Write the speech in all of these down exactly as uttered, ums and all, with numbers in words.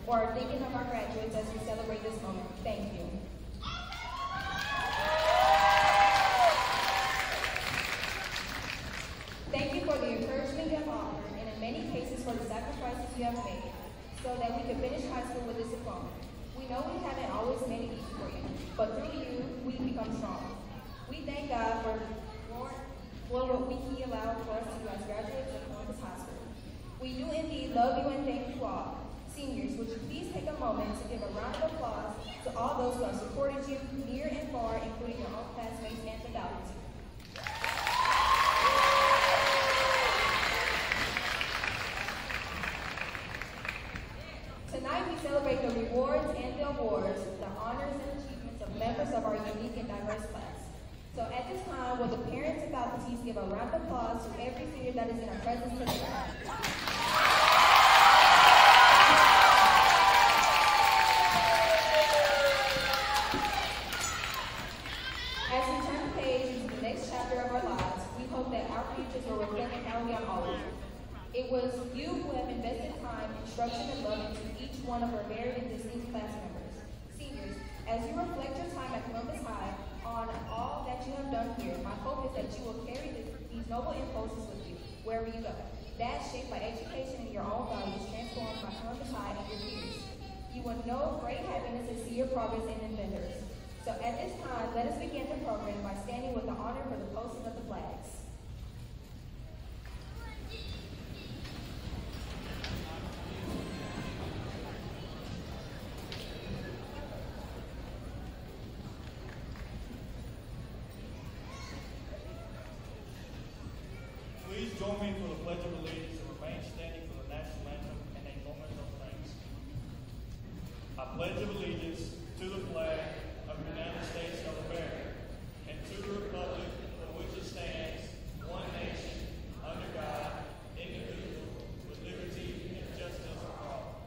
or are thinking of our graduates as we celebrate this moment. Thank you. Thank you for the encouragement you have offered, and in many cases for the sacrifices you have made, so that we could finish high school with this diploma. We know we haven't always made it easy for you, but through you, we become strong. We thank God for, for what we, He allowed for us to do as graduates of Columbus High School. We do indeed love you and thank you all. Seniors, would you please take a moment to give a round of applause to all those who have supported you near and far, including your own classmates and faculty. Tonight we celebrate the rewards and the awards, the honors and achievements of members of our unique and diverse class. So at this time, will the parents and faculties give a round of applause to every senior that is in our presence today. As we turn the page into the next chapter of our lives, we hope that our futures will reflect how we are always. It was you who have invested time, instruction, and love into each one of our varied and distinct class members. Seniors, as you reflect your time at Columbus High on all that you have done here, my hope is that you will carry this, these noble impulses with you wherever you go. That shaped by education and your own values transformed by Columbus High and your peers. You will know great happiness and see your progress in endeavors. So at this time, let us begin the program by standing with the honor for the posting of the flags. Please join me for the Pledge of Allegiance and remain standing for the national anthem and a moment of thanks. I pledge of allegiance to the flag of the United States of America and to the republic for which it stands, one nation, under God, indivisible, with liberty and justice for all.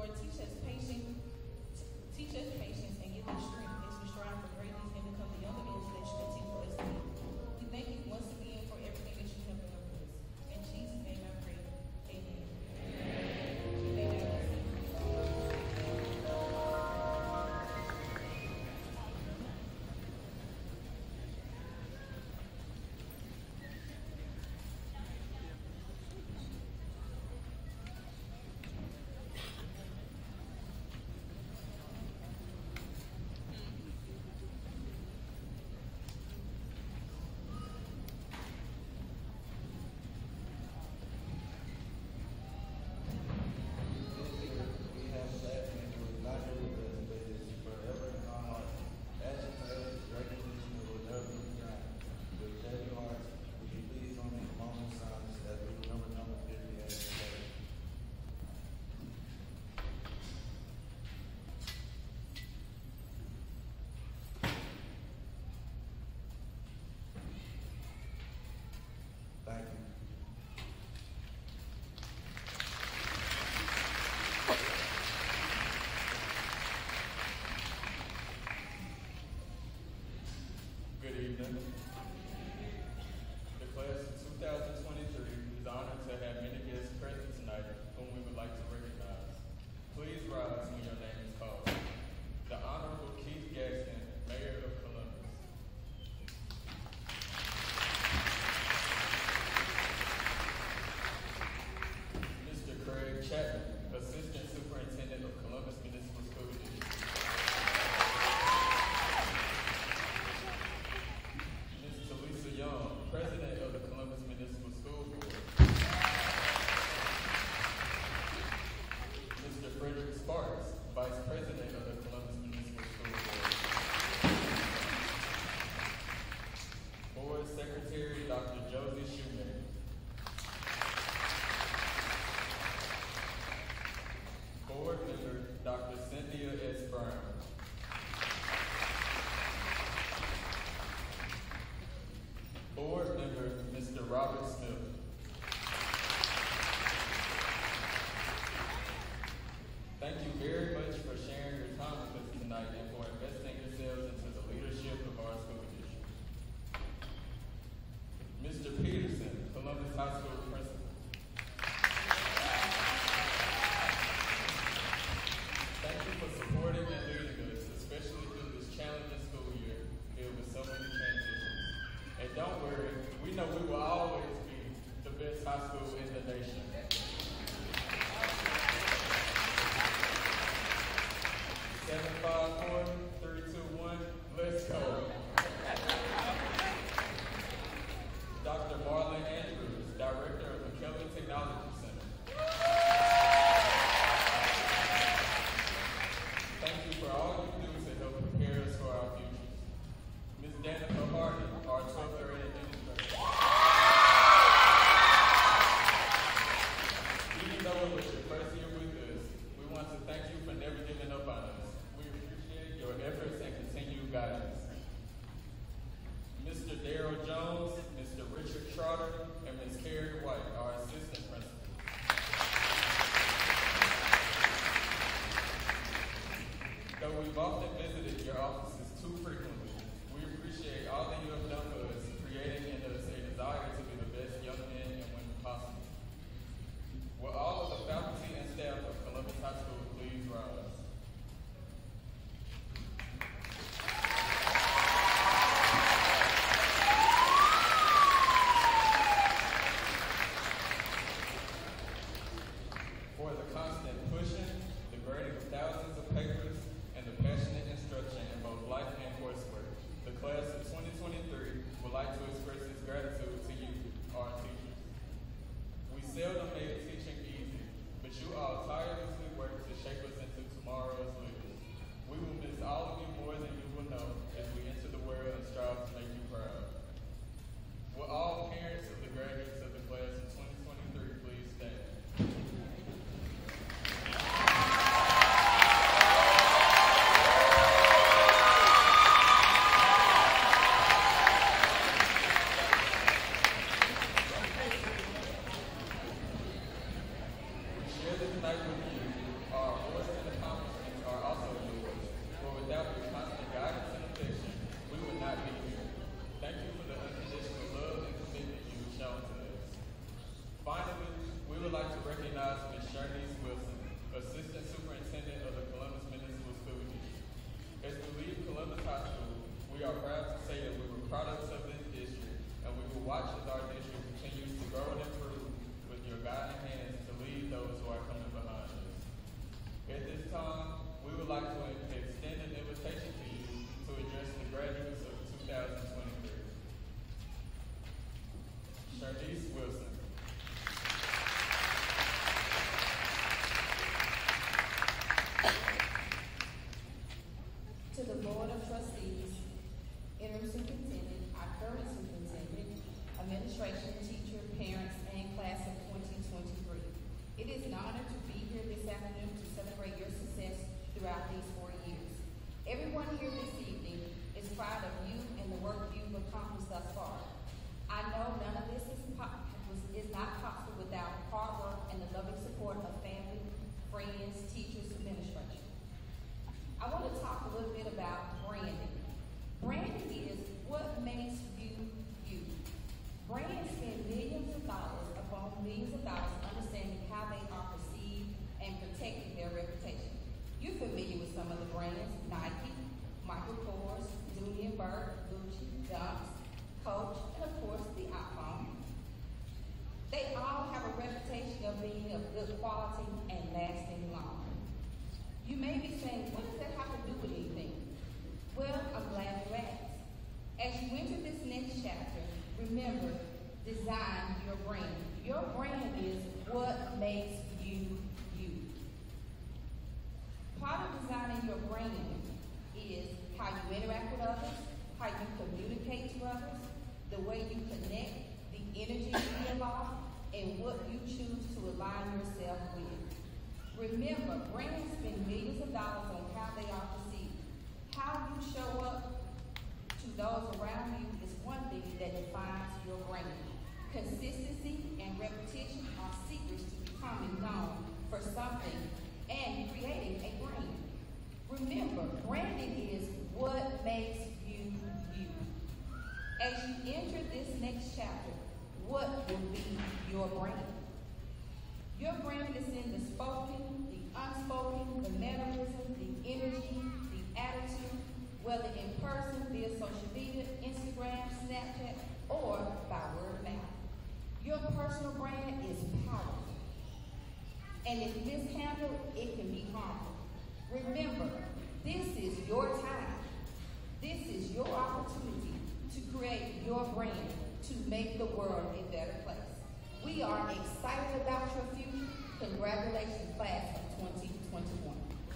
Lord, teach us patience, teach us patience and give us strength as we strive for greatness and become the young adults that you intend for us to be. We thank you once again for everything that you have done for us. In Jesus' name I pray. Amen. You may have a seat. Thank you. Good evening. The class of two thousand twenty-three is honored to have many guests present tonight whom we would like to recognize. Please rise when your name is called. The Honorable Keith Gaston, Mayor of Columbus. Mister Craig Chapman, Assistant Superintendent of Columbus Municipal School District. Miz Talisa Young, President of the Columbus Municipal School Board. Mister Frederick Sparks, Vice President of the Columbus Municipal School Board. Board Secretary, Doctor Josie Shoemaker. Board Member, Doctor Cynthia S. Brown. Board Member, Mister Robert Smith. Thank you very much for sharing your time with us tonight and for investing yourselves into the leadership of our school district. Mister Peterson, Columbus High School Principal. Thank you for supporting and leading us, especially through this challenging school year filled with so many transitions. And don't worry, we know we will always be the best high school in the nation. Seven, five, four, three, two, one, let's go. Doctor Marlon Andrews, Director of McKelvey Technology Center. Thank you for all you do to help prepare us for our futures. Miz Danica Hardy, our twelfth grade administrator. Even though it was your first year with us, we want to thank you for never giving up on us. We appreciate your efforts and continued guidance. Mister Darrell Jones, Mister Richard Trotter, and Miz Carrie White, our assistant principal. Though we've often visited your offices too frequently, we appreciate all that you have done for us, creating in us a desire to be the best young men and women possible. Will all of the faculty and staff of Columbus High School please rise? For the constant pushing, the grading of thousands of papers, and the passionate instruction in both life and coursework, the class of twenty twenty-three would like to express its gratitude to you, our teachers. We seldom made teaching easy, but you all tirelessly work to shape us into tomorrow's leaders. We will miss all of you more than you will know as we enter the world and strive to make you proud. Will all parents of the graduates of the class of twenty twenty-three please stand? lasting long. You may be saying, what does that have to do with anything? Well, I'm glad you asked. As you enter this next chapter, remember, design your brand. Your brand is what makes you you. Part of designing your brand is how you interact with others, how you communicate to others, the way you connect, the energy you give off, and what you choose to align yourself with. Remember, brands spend millions of dollars on how they are perceived. How you show up to those around you is one thing that defines your brand. Consistency and repetition are secrets to becoming known for something and creating a brand. Remember, branding is what makes you you. As you enter this next chapter, what will be your brand? Your brand is in the spoken, the unspoken, the mannerism, the energy, the attitude, whether in person, via social media, Instagram, Snapchat, or by word of mouth. Your personal brand is powerful. And if mishandled, it can be harmful. Remember, this is your time. This is your opportunity to create your brand to make the world a better place. We are excited about your future. Congratulations, class of twenty twenty-one.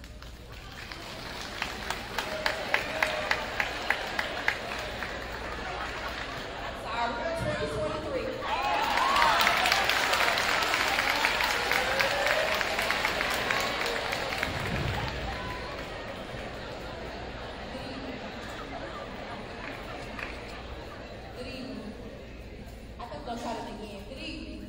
Sorry, twenty twenty-three. Good evening. I think I'm trying it again. Good evening.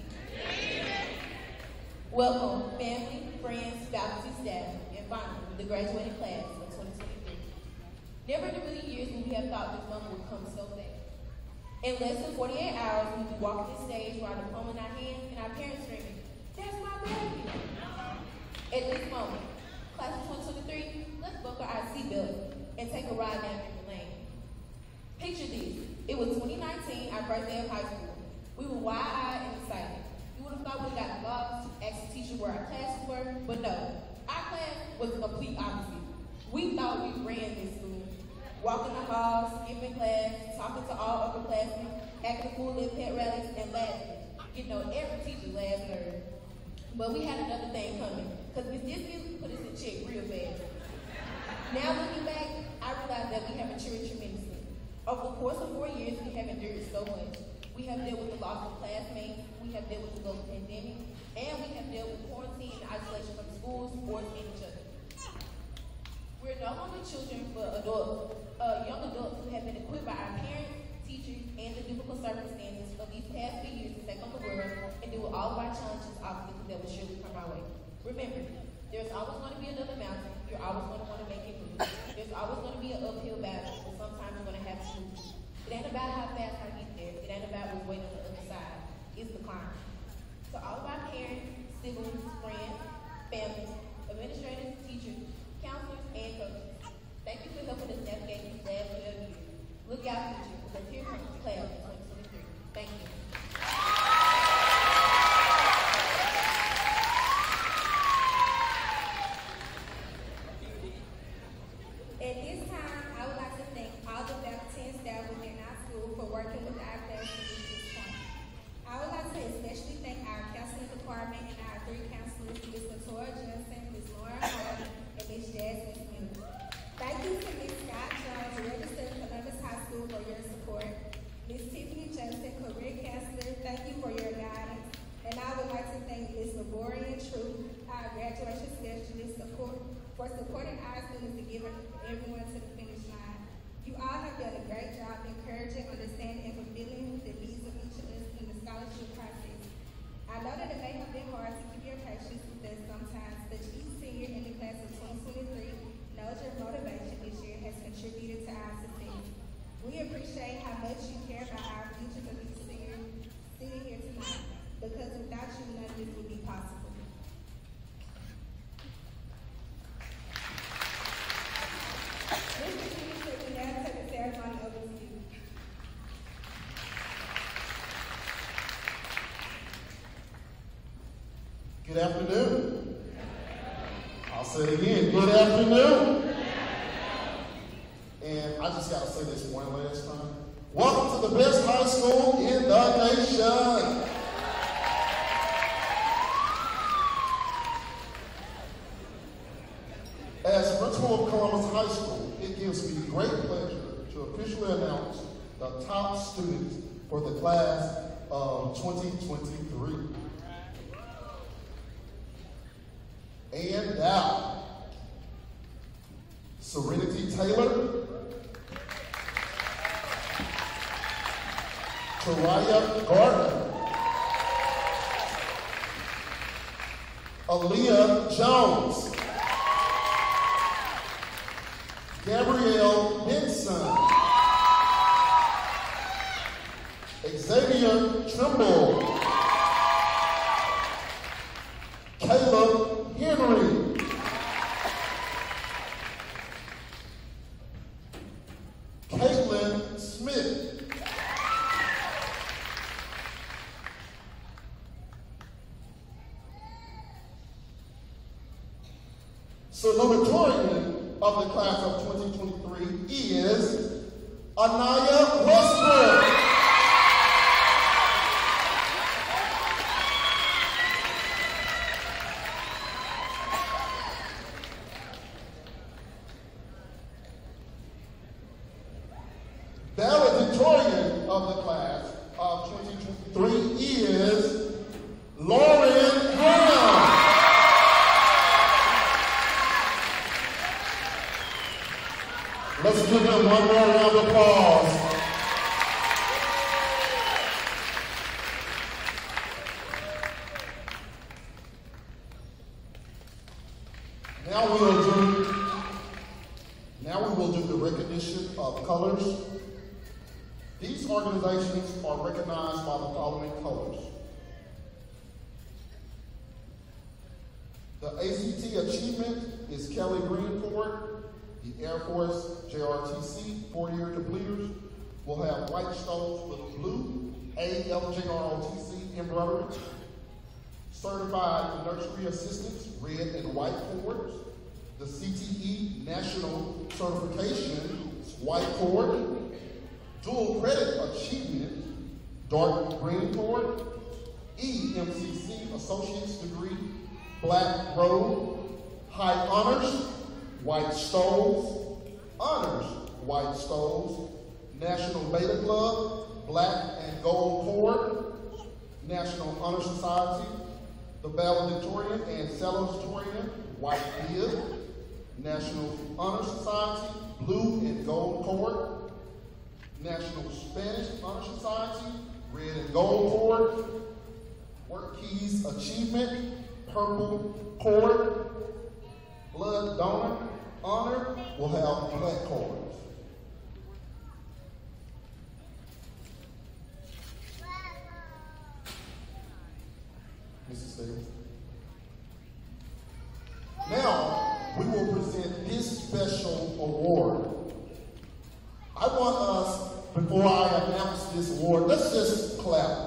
Welcome, family, friends, faculty, staff, and finally, the graduating class of twenty twenty-three. Never in a million years would we have thought this moment would come so fast. In less than forty-eight hours, we'd be walking this stage with our diploma in our hands and our parents screaming, "That's my baby!" At this moment, class of twenty twenty-three, let's buckle our seatbelt and take a ride down memory lane. Picture this. It was twenty nineteen, our first day of high school. We were wide-eyed and excited. You would have thought we got lost, asked the teacher where our classes were, but no. Our class was the complete opposite. We thought we ran this school. Walking the halls, skipping class, talking to all upperclassmen, acting a fool at pet rallies, and laughing. You know, every teacher last nerve. But we had another thing coming, because Miss Disney put us in check real fast. Now looking back, I realized that we have matured tremendously. Over the course of four years, we have endured so much. We have dealt with the loss of classmates, we have dealt with the global pandemic, and we have dealt with quarantine and isolation from schools, sports, and each other. We're no longer children, but adults, uh, young adults who have been equipped by our parents, teachers, and the difficult circumstances of these past few years to take on the world and deal with all of our challenges, obstacles that will surely come our way. Remember, there's always going to be another mountain. You're always going to want to make it move. There's always going to be an uphill battle, but sometimes you're going to have to move. It ain't about how fast I get there. It ain't about what's waiting on the other side. It's the climb. So all of our parents, siblings, friends, families, administrators, teachers, counselors, and coaches, thank you for helping us navigate these last twelve years. Look out, future, because here comes the class of twenty twenty-three. Thank you. At this time, I would like to thank all the faculty and staff within our school for working with our class to reach this point. I would like to especially thank our counseling department and our three counselors, Miz Latoya Johnson, Miz Lauren Hall, and Miz Jasmine Smith. Thank you to Miz Scott Jones, registered Columbus High School, for your support. Miz Tiffany Johnson, career counselor, thank you for your guidance. And I would like to thank Miz Laborian True, our graduation specialist, support, for supporting our students to give everyone to the finish line. You all have done a great job encouraging, understanding, and fulfilling the needs of each of us in the scholarship process. I know that it may have been hard to keep your patience with us sometimes, but each senior in the class of twenty twenty-three knows your motivation this year has contributed to our success. We appreciate how much you care about our futures of each senior sitting here tonight, because without you, none of this would be possible. Mister Teacher, we now take the ceremony over to you. Good afternoon. say it again. Good afternoon. And I just got to say this one last time. Welcome to the best high school in the nation. As principal of Columbus High School, it gives me great pleasure to officially announce the top students for the class of twenty twenty-three. And now, Serenity Taylor, Taraya Gardner, Aaliyah Jones, Gabrielle Benson, Xavier Trimble, Caleb Henry, Caitlin Smith, salutatorian of the class of twenty twenty-three is Anaya Westbrook. Valedictorian of the class of twenty twenty-three is Lauren Brown. Let's give them one more round of applause. Now we will do, now we will do the recognition of colors. These organizations are recognized by the following colors. The A C T achievement is Kelly Greenport. The Air Force J R T C four-year completers will have white stones with blue A L J R O T C embroidery. Certified nursery assistants, red and white cords. The C T E National Certification, white cord. Dual credit achievement, dark green cord. E M C C Associate's degree, black robe. High honors, white stoles. Honors, white stoles. National Beta Club, black and gold cord. National Honor Society, the valedictorian and salutatorian, white bib. National Honor Society, blue and gold cord. National Spanish Honor Society, red and gold cord. Work Keys Achievement, purple cord. Blood Donor Honor will have black cords. Missus Davis. Now, we will present this special award. I want us, before I announce this award, let's just clap.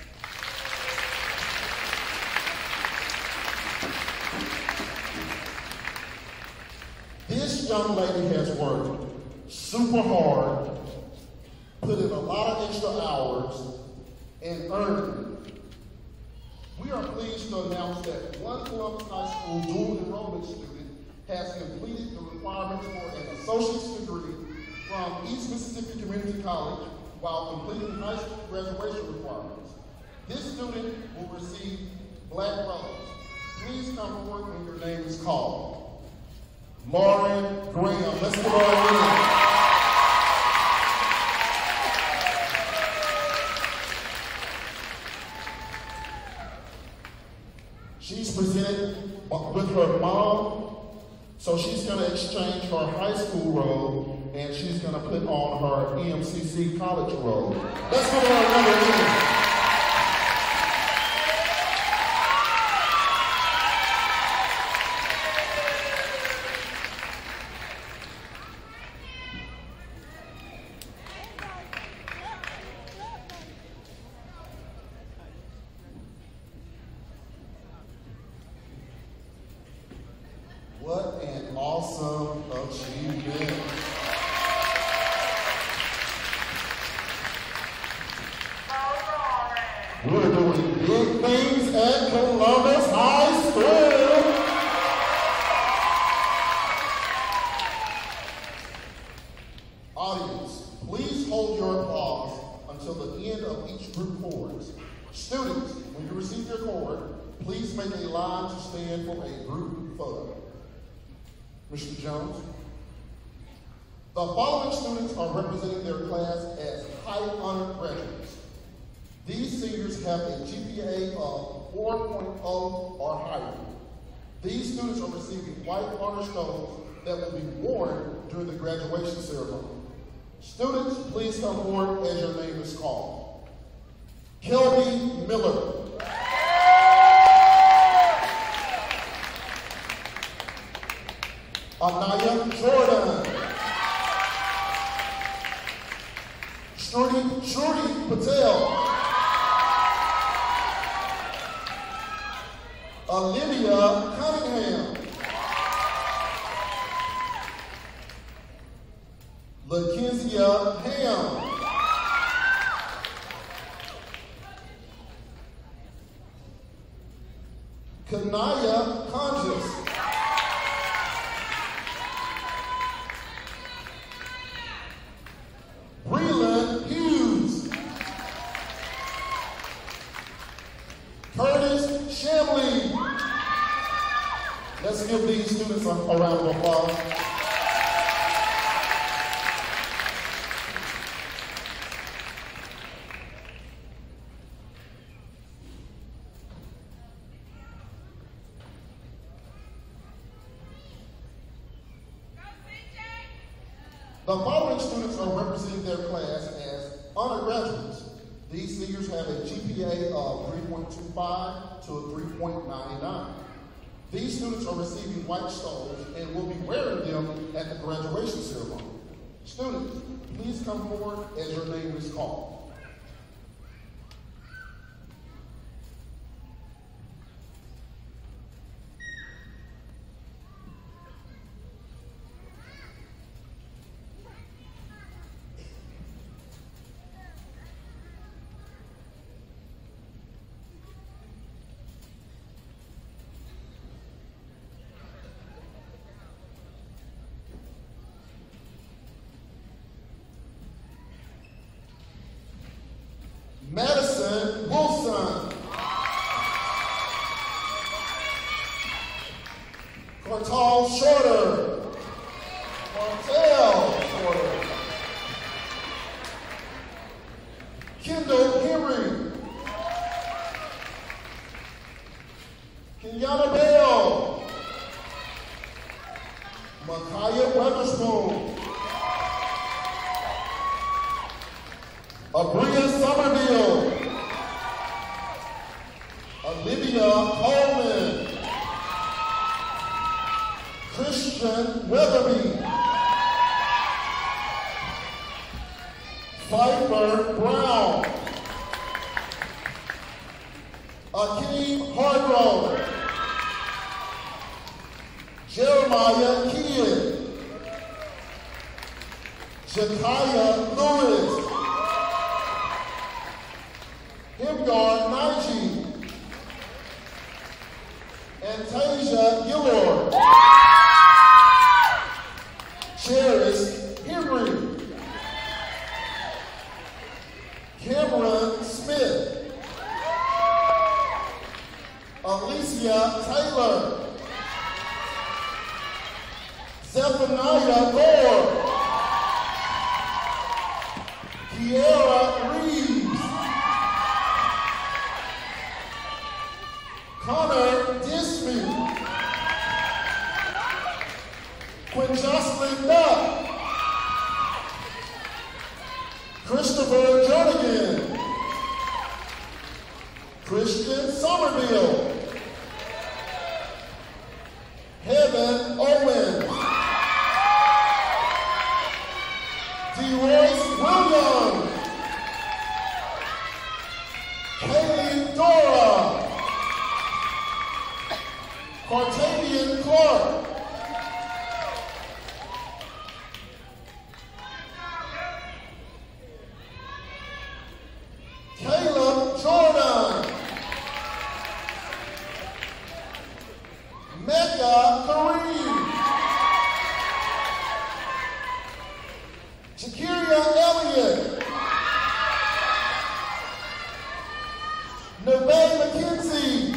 This young lady has worked super hard, put in a lot of extra hours, and earned it. We are pleased to announce that one Columbus High School dual enrollment student has completed the requirements for an associate's degree from East Mississippi Community College while completing high school graduation requirements. This student will receive black rose. Please come forward when your name is called. Lauren Graham. Let's give her a hand. She's presented with her mom, so she's going to exchange her high school robe and she's going to put on her E M C C college robe. Let's give her another hand. What awesome achievement. We're doing big things at Columbus High School. Audience, please hold your applause until the end of each group chorus. Students, when you receive your chord, please make a line to stand for a group photo. Mister Jones. The following students are representing their class as high honor graduates. These seniors have a G P A of four point oh or higher. These students are receiving white honor stones that will be worn during the graduation ceremony. Students, please come forward as your name is called. Kelby Miller. Anaya Jordan. Shruti, Shruti Patel. Olivia Cunningham. Lakencia Ham. Kanaya Conjus. Breland Hughes. Curtis Shamley. Let's give these students a, a round of applause. The following students are representing their class as honor graduates. These seniors have a G P A of three point two five to a three point nine nine. These students are receiving white stones and will be wearing them at the graduation ceremony. Students, please come forward as your name is called. Madison Wilson. Cortal Shorter. Cortel Shorter. Kendall Henry. Kenyatta Bell. Makaya Weatherspoon. Abria Somerville. Olivia Coleman. Christian Weatherby. Pfeiffer Brown. Akeem Hargrove. Jeremiah Kidd. Jakaya Lewis. Himyard Naiji. Antasia Gillard. Cherish Henry. Cameron Smith. Alicia Taylor. Zephaniah Gore. Kiara Reeves. Connor Disby. Quinn Jocelyn Duck. Christopher Jernigan. Christian Somerville. Heaven Owens. DeRoyce Williams. Kaylee Dora. Cortavian Clark. Anisha Kareem. Shakiria Elliott. Nevaeh McKenzie.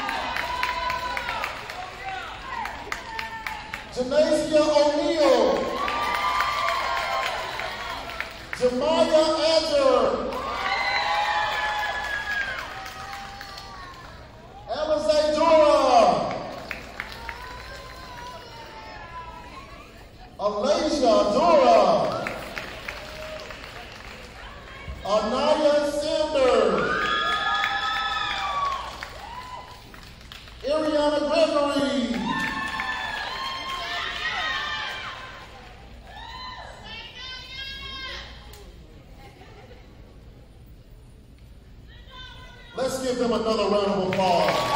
Janasia O'Neal. Jamaya Adger. Alize Dora. Alasia Dora. Anaya Sanders. Ariana Gregory. Let's give them another round of applause.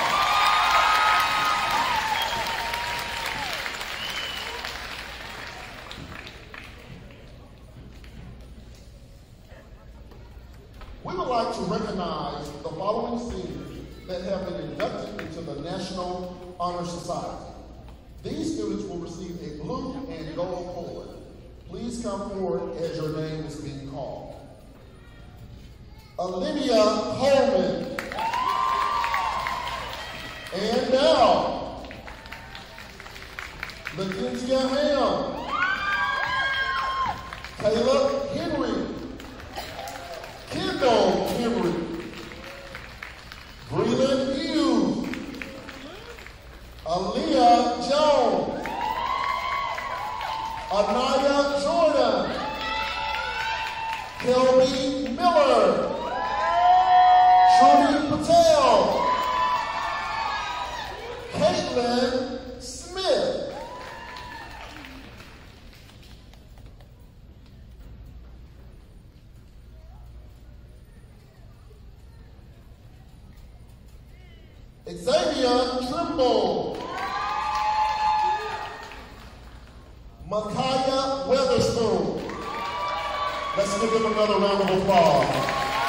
We would like to recognize the following seniors that have been inducted into the National Honor Society. These students will receive a blue and gold cord. Please come forward as your name is being called. Olivia Coleman. And now, Lakencia Ham. Caleb Henry. Kendall Henry. Breland Hughes. Aaliyah Jones. Anaya Jordan. Kelby Miller. Trudy Patel. Caitlin Smith. Xavier Trimble. Makaya Weatherspoon. Let's give them another round of applause.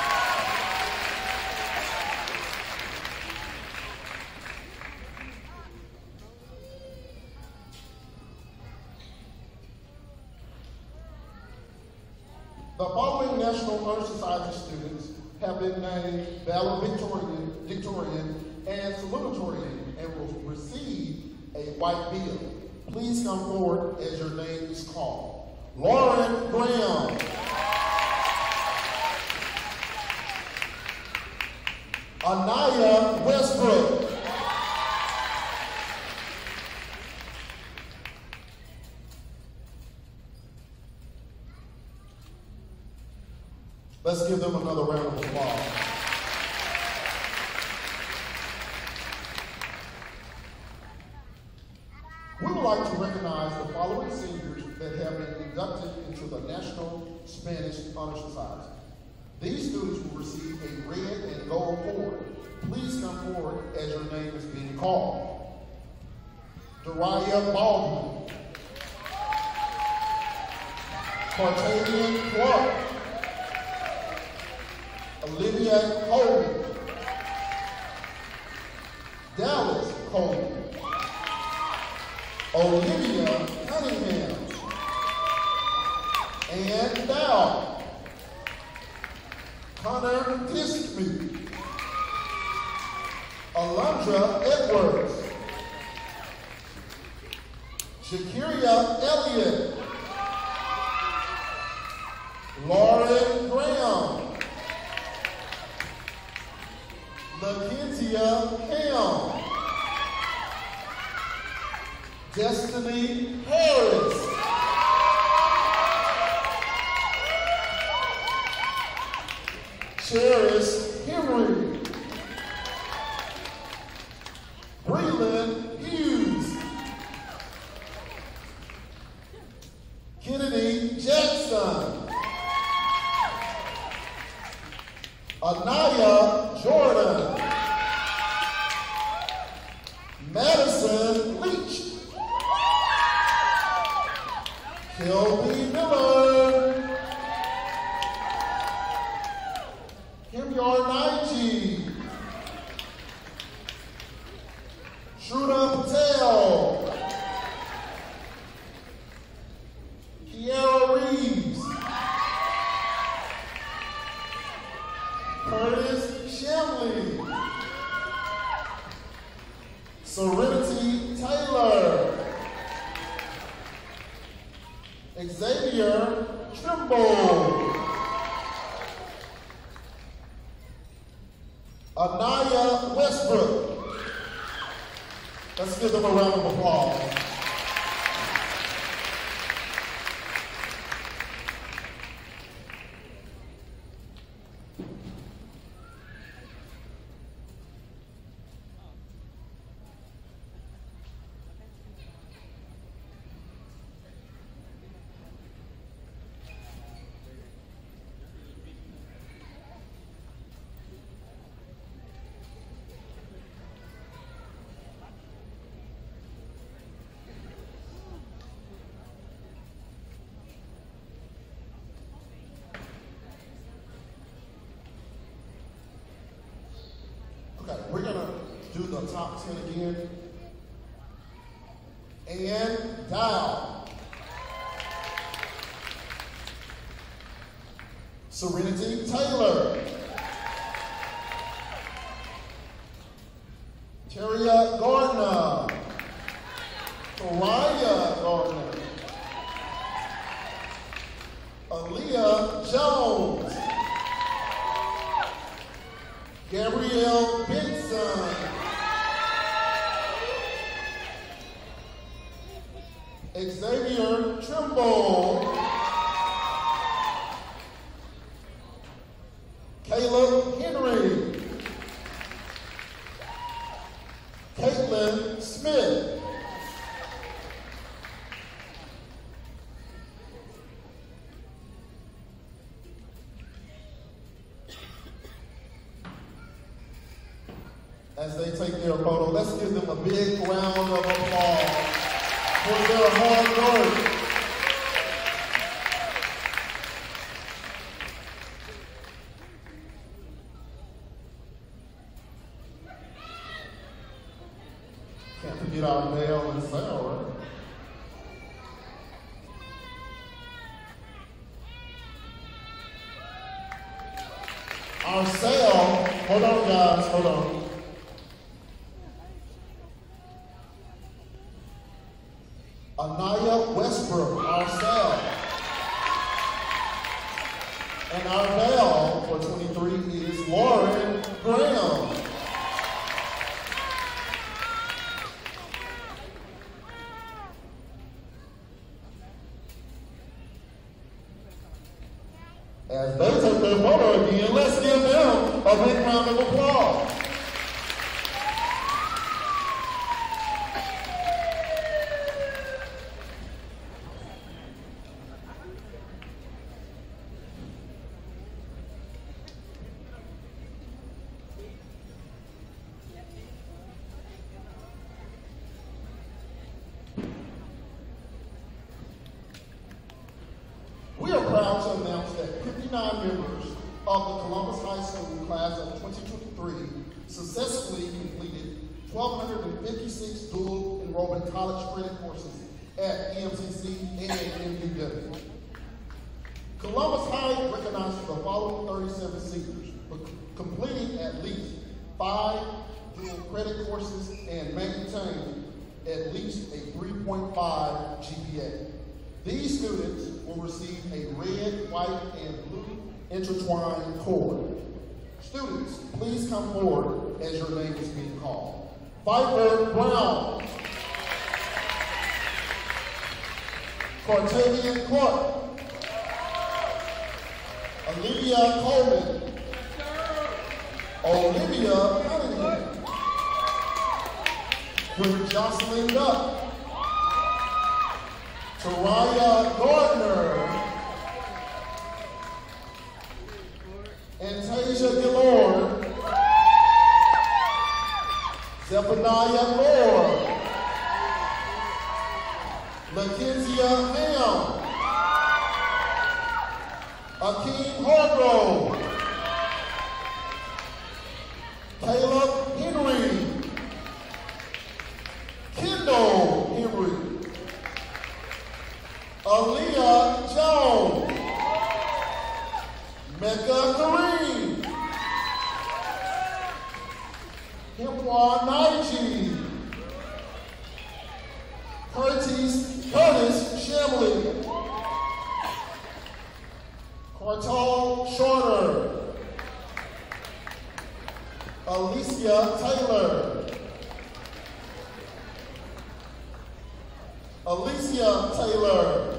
The following National Honor Society students have been named valedictorian, Victorian, and salutatorian and will receive a white bill. Please come forward as your name is called. Lauren Graham. Anaya Westbrook. Let's give them another round of applause. We would like to recognize the following seniors that have been inducted into the National Spanish Honor Society. These students will receive a red and gold cord. Please come forward as your name is being called. Dariah Baldwin. Cortavian Clark. Olivia Coleman. Dallas Coleman. Olivia Cunningham. Ann Dow. Connor Discme. Alondra Edwards. Shakiria Elliott. Lauren Graham. Lakencia Ham. Destiny Harris. Cherish Henry. Breland Hughes. Kennedy Jackson. Anaya Jordan. Madison Leach. Kelby Miller. Kimyar Naiji. Shruta Patel. Xavier Trimble. Anaya Westbrook. Let's give them a round of applause. We're going to do the top ten again. Ann Dow. Serenity Taylor. Teria Gardner. Mariah Gardner. Aaliyah Jones. Gabrielle Benson. Xavier Trimble. Caleb Henry. Caitlin Smith. As they take their photo, let's give them a big round of applause for their hard work. Can't forget our Dale and Sarah. Our Sal, hold on guys, hold on. Anaya Westbrook, our Sal. And our Belle for twenty-three is Lauren Graham. As they take their photo again, let's give them a big round of applause. We are proud to announce that fifty-nine members of the Columbus High School class of twenty twenty-three successfully completed one thousand two hundred fifty-six dual enrollment college credit courses at E M C C and M U W. Columbus High recognizes the following thirty-seven seniors for completing at least five dual credit courses and maintaining at least a three point five G P A. These students will receive a red, white, and blue intertwined cord. Students, please come forward as your name is being called. Piper Brown. Cortavian Clark. Olivia Coleman. Olivia Cunningham. With Jocelyn Duck. Taraya Gardner. Antasia Gilor. Zephaniah Moore. Lakencia Ham. Akeem Hargrove. Caleb Henry. Kendall Henry. Aaliyah Jones. Mecca Kareem. Himwa Naiji. Curtis Curtis Shamley. Cartal Shorter. Alicia Taylor. Alicia Taylor.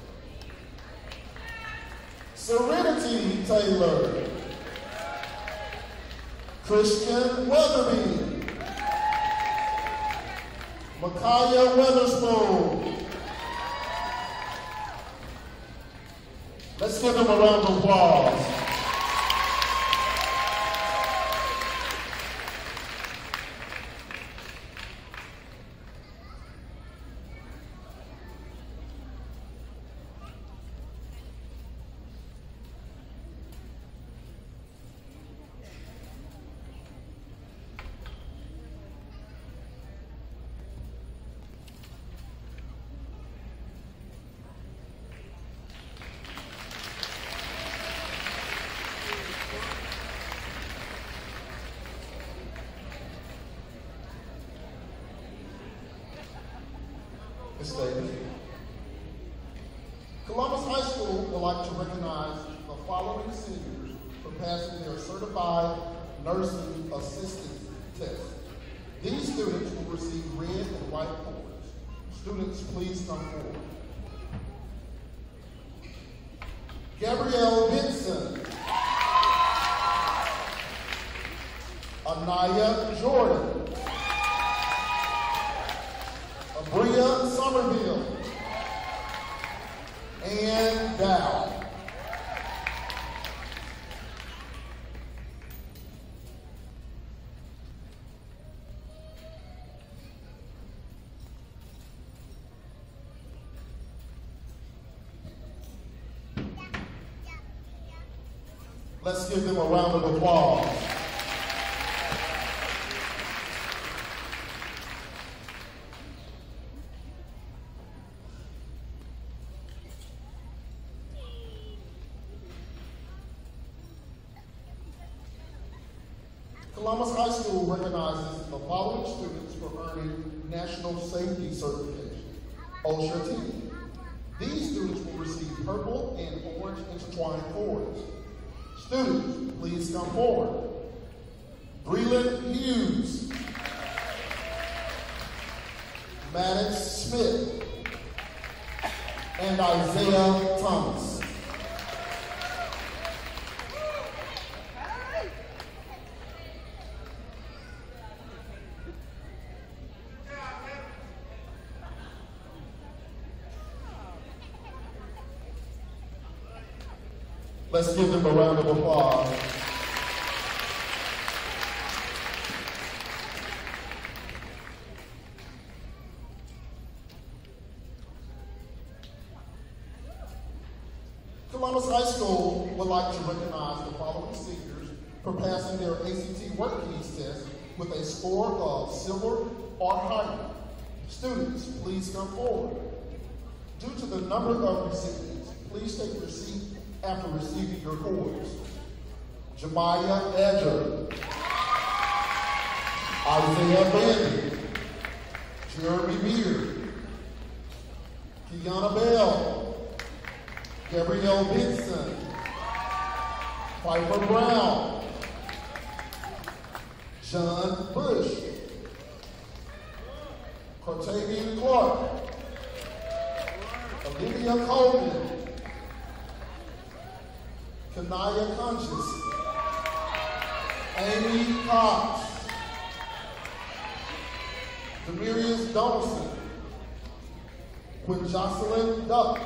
Serenity Taylor. Christian Weatherby. Micaiah Weatherspoon. Let's give them a round of applause. Miz Davis. Columbus High School would like to recognize the following seniors for passing their Certified Nursing Assistant test. These students will receive red and white cords. Students, please come forward. Gabrielle Benson. Anaya Jordan. Bria Somerville. Ann Dow. Let's give them a round of applause. Columbus High School recognizes the following students for earning National Safety Certification, OSHA T. These students will receive purple and orange intertwined cords. Students, please come forward. Breland Hughes. Maddox Smith. And Isaiah Thomas. Let's give them a round of applause. Columbus High School would like to recognize the following seniors for passing their A C T Work Keys test with a score of silver or higher. Students, please come forward. Due to the number of recipients, please take your seat after receiving your cords. Jemiah Edger. Isaiah Bandy. Jeremy Beard. Kiana Bell. Gabrielle Benson. Piper Brown. John Bush. Cortavian Clark. Olivia Coleman. Kanaya Conscious. Amy Cox. Demarius Donaldson. Quinn Jocelyn Duck.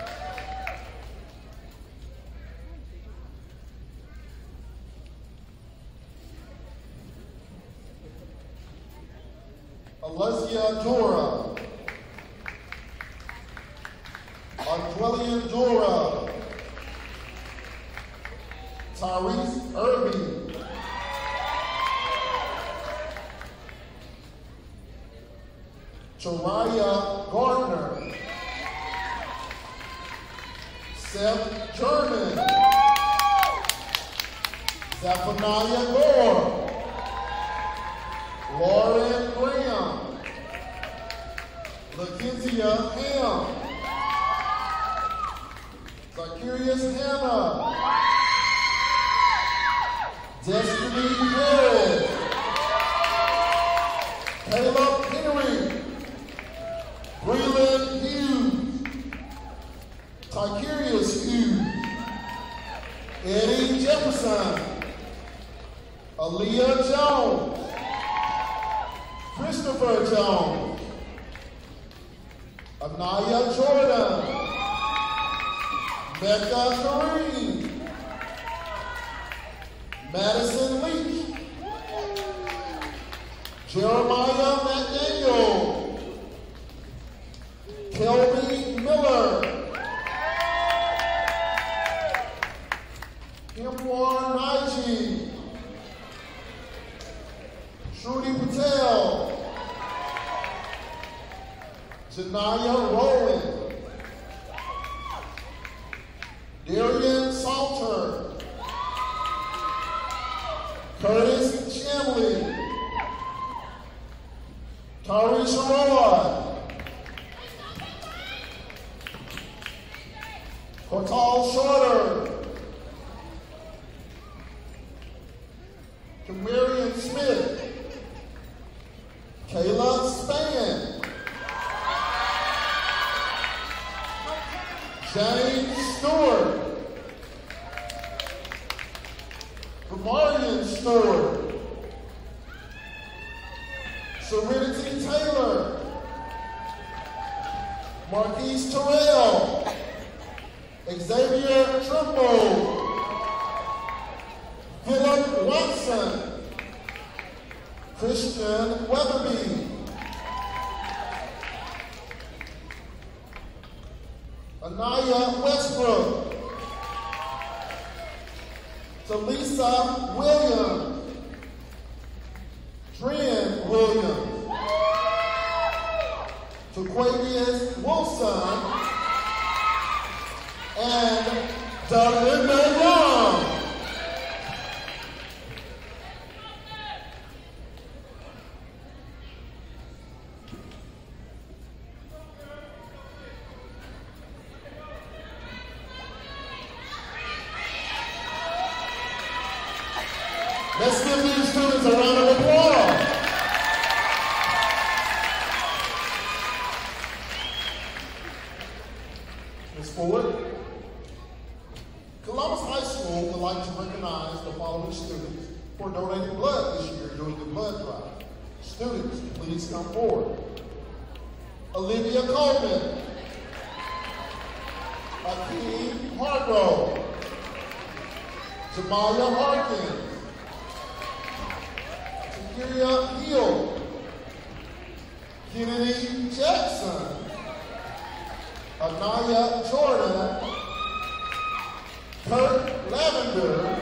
Alessia Dora. Andrelian Dora. Tyrese Irving. Chariah Gardner. Seth German. Zephaniah Gore. Lauren Graham. Lakencia Ham. Zacharias Hannah. Destiny Perez. Caleb Henry. Breland Hughes. Tykerius Hughes. Eddie Jefferson. Aaliyah Jones. Christopher Jones. Anaya Jordan. Mecca Kareem. Madison Leach. Jeremiah McDaniel. Kelby Miller. Himwar Naiji. Shruti Patel. Janaya Rowland. Darian Salter. Curtis Shamley. Tari Sharoa. Cortal Shorter. Kamarian Smith. Kayla Span. James Stewart. Marion Stewart. Serenity Taylor. Marquise Terrell. Xavier Trimble. Philip Watson. Christian Weatherby. Anaya Westbrook. Talisa Williams. Dren Williams. Taquavius Wilson. And Dalinda Young. Let's give these students a round of applause. Miz Ford. Columbus High School would like to recognize the following students for donating blood this year during the blood drive. Students, please come forward. Olivia Coleman. Akeem Hargrove. Jamaya Harkins. Takiria Hill. Kennedy Jackson. Anaya Jordan. Kurt Lavender.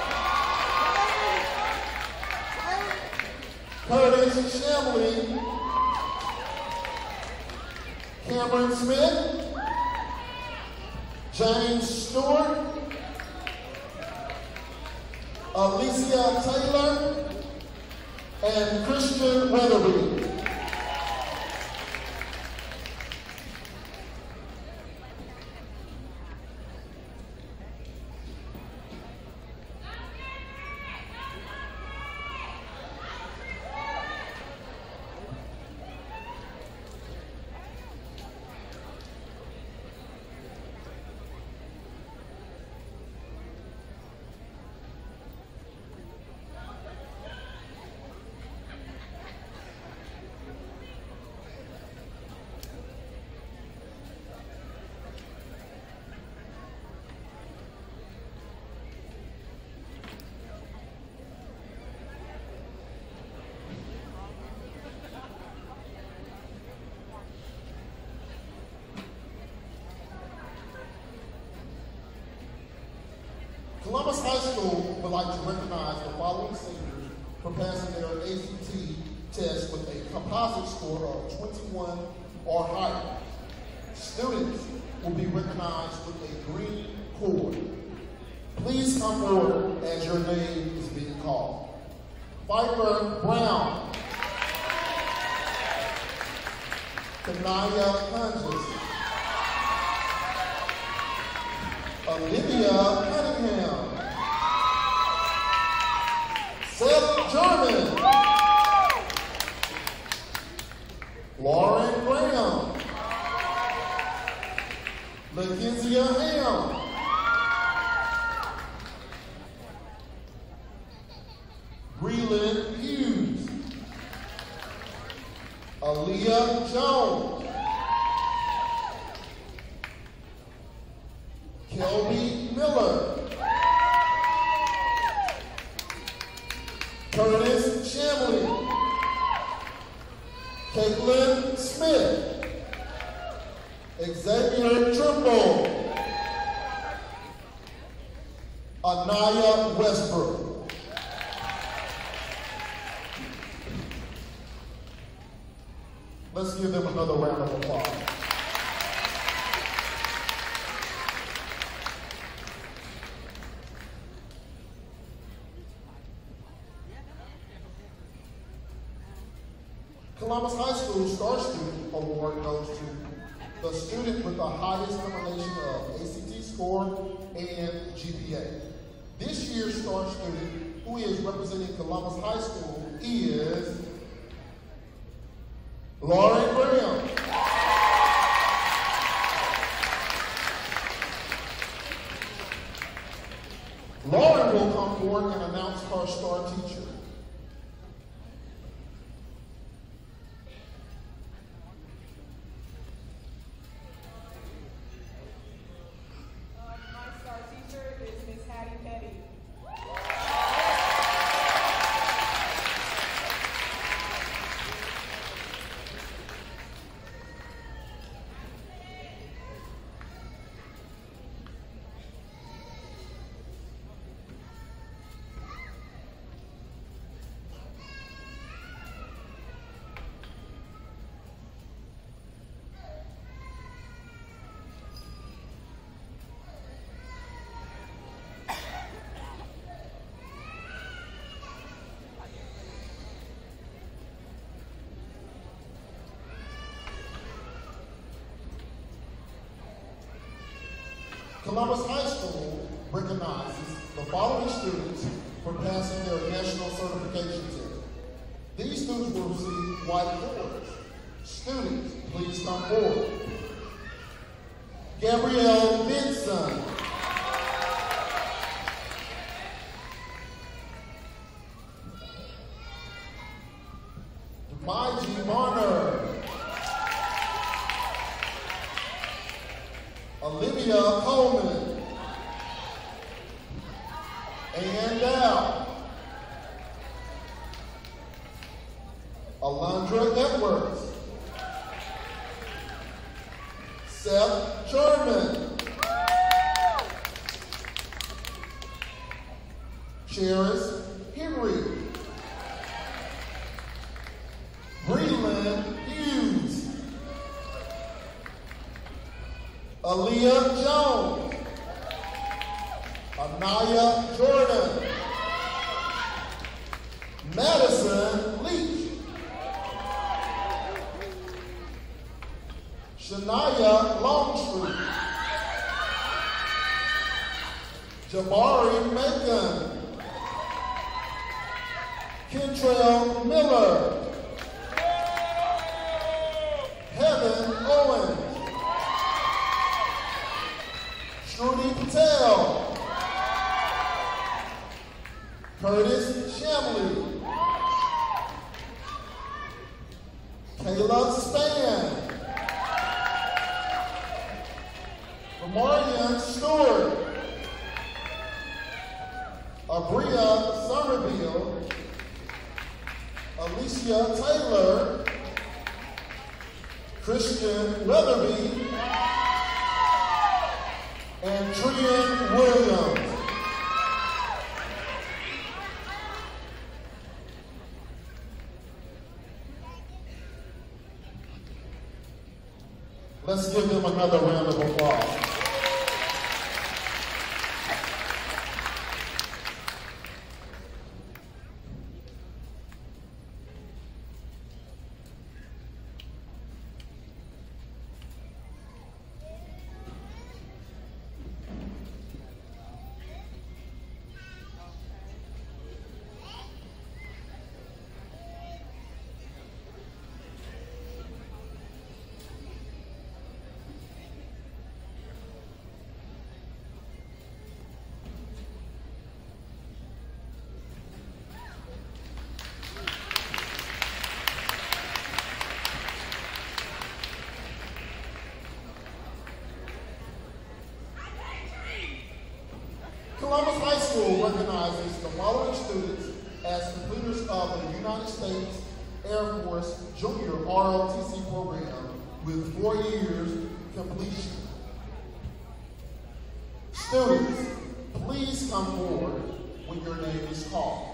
Curtis Shamley. Cameron Smith. James Stewart. Alicia Taylor. And Christian Weatherby. Columbus High School would like to recognize the following seniors for passing their A C T test with a composite score of twenty-one or higher. Students will be recognized with a green cord. Please come forward as your name is being called. Piper Brown. Kanaya Hunges. Olivia Cunningham. Seth German. Lauren Graham. Lakencia Ham. Breland Hughes. Aaliyah Jones. Kelby Miller. Curtis Shamley. Caitlin Smith. Xavier Trimble. Anaya Westbrook. Let's give them another round of applause. Columbus High School Star Student Award goes to the student with the highest combination of A C T score and G P A. This year's Star Student, who is representing Columbus High School, is Lauren Graham. Lauren will come forward and announce her star teacher. Columbus High School recognizes the following students for passing their national certification test. These students will receive white cords. Students, please come forward. Gabrielle Benson. Maiji Marner. Olivia Coleman. Ann Dow. Alondra Edwards. Seth German. Cheris Henry. Breland Hughes. Aaliyah Jones. Anaya Jordan. Madison Leach. Shania Longstreet. Jabari Macon. Kentrell Miller. Heaven Owens. Shruti Patel. Curtis Shamley. Kayla Span. Marian Stewart. Abria Somerville. Alicia Taylor. Christian Weatherby. And Trian Williams. Let's give them another round of applause. School recognizes the following students as completers of the United States Air Force Junior R O T C program with four years completion. Students, please come forward when your name is called.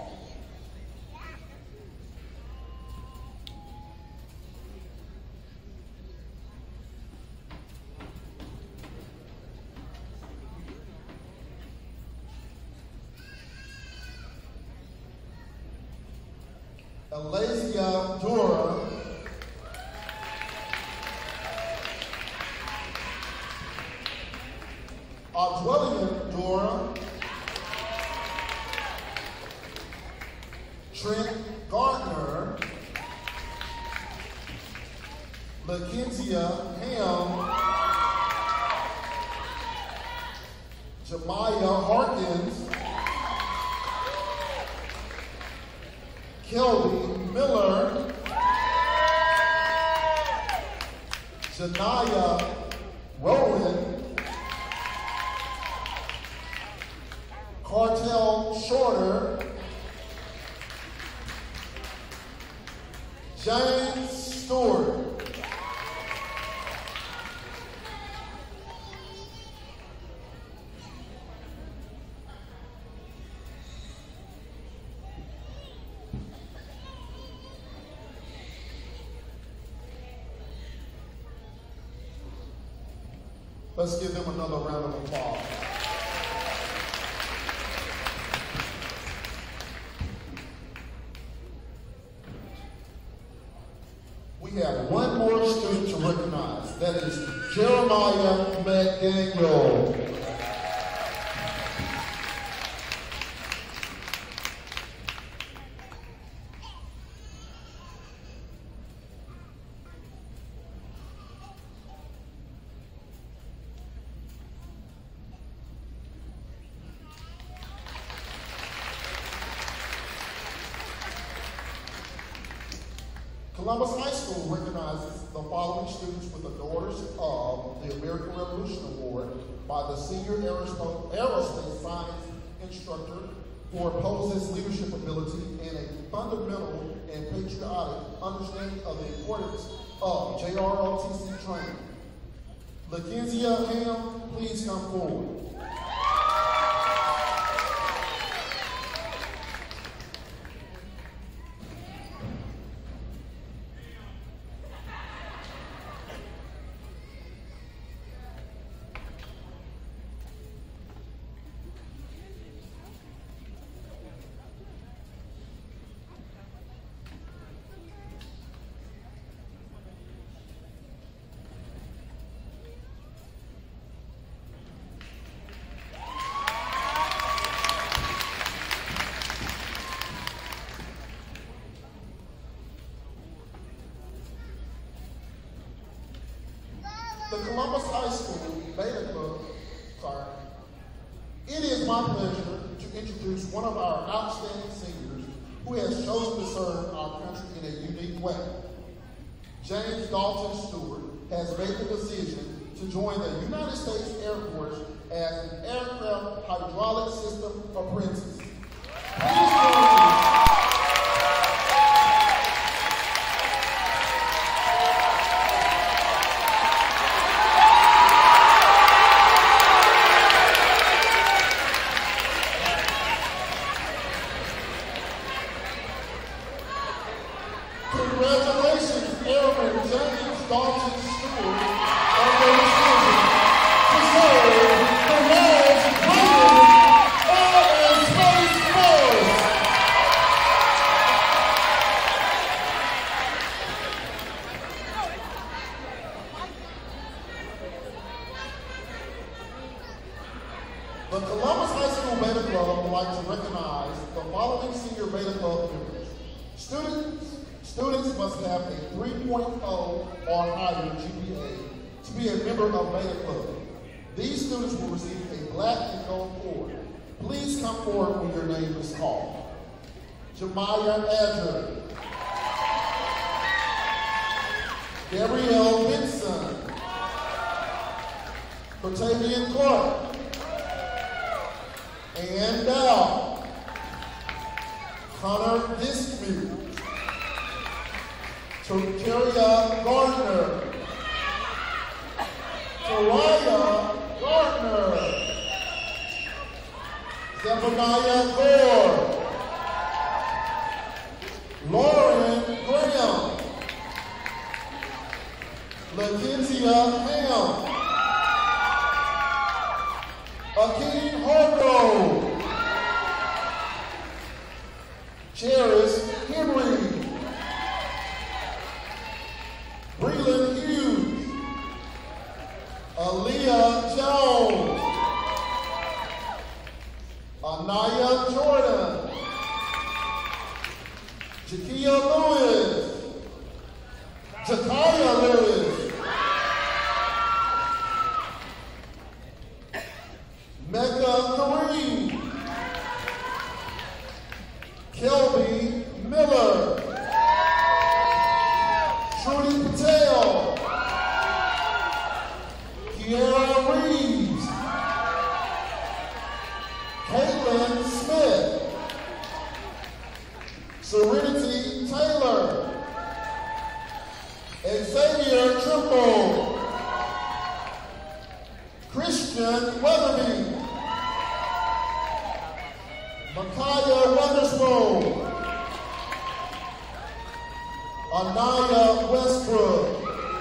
Alasia Dora, Adwelian Dora, Trent Gardner, Lakentia Ham, Jemiah Harkins, Kelby Miller, Janaya Rowland, Cartel Shorter, James Stewart. Let's give them another round of applause. We have one more student to recognize. That is Jeremiah McDaniel. Columbus High School recognizes the following students with the Daughters of the American Revolution Award by the Senior Aerospace, Aerospace Science Instructor who opposes leadership ability and a fundamental and patriotic understanding of the importance of J R O T C training. Lakentia Ham, please come forward. The Columbus High School Beta Club, sorry. It is my pleasure to introduce one of our outstanding seniors who has chosen to serve our country in a unique way. James Dalton Stewart has made the decision to join the United States Air Force as an aircraft hydraulic system apprentice. Please join me. Congratulations, Airman James Dalton Stewart, on your decision to serve the world's greatest air and space force. The Columbus High School Beta Club would like to recognize the following senior Beta Club members. Students Students must have a three point oh or higher G P A to be a member of Beta Club. These students will receive a black and gold cord. Please come forward when your name is called. Jemiah Adger, Gabrielle Benson, Bertavian Clark, Ann Dow, Connor Dismute, Terria Gardner, Soraya Gardner, Zephaniah Gore, Lauren Graham, Leticia Ham, Akeem Hargrove, Cherish Henry, Breland Hughes, Aaliyah Jones, Anaya Jordan, Jakia Lewis, Jakaya Lewis, Mecca Kareem, Kelby Miller, Trudy Patel, Kiara Reeves, Caitlin Smith, Serenity Taylor, Xavier Trimble, Christian Weatherby, Micaiah Weatherspoon, Anaya Westbrook,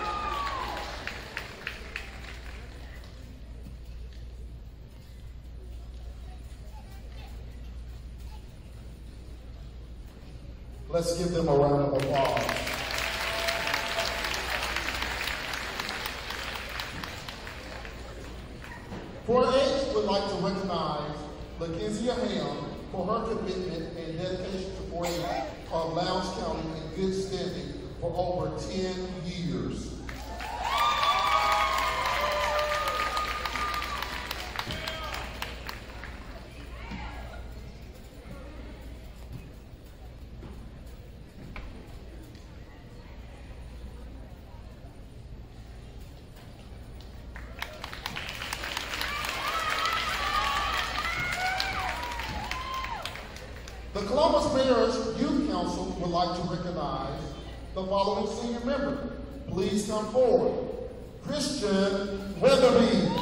let's give them a round of applause. four H would like to recognize Lakezia Ham for her commitment and dedication to four H of Lowndes County in good standing for over ten years. The Columbus Parish Youth Council would like to recognize the following senior member. Please come forward. Christian Weatherby.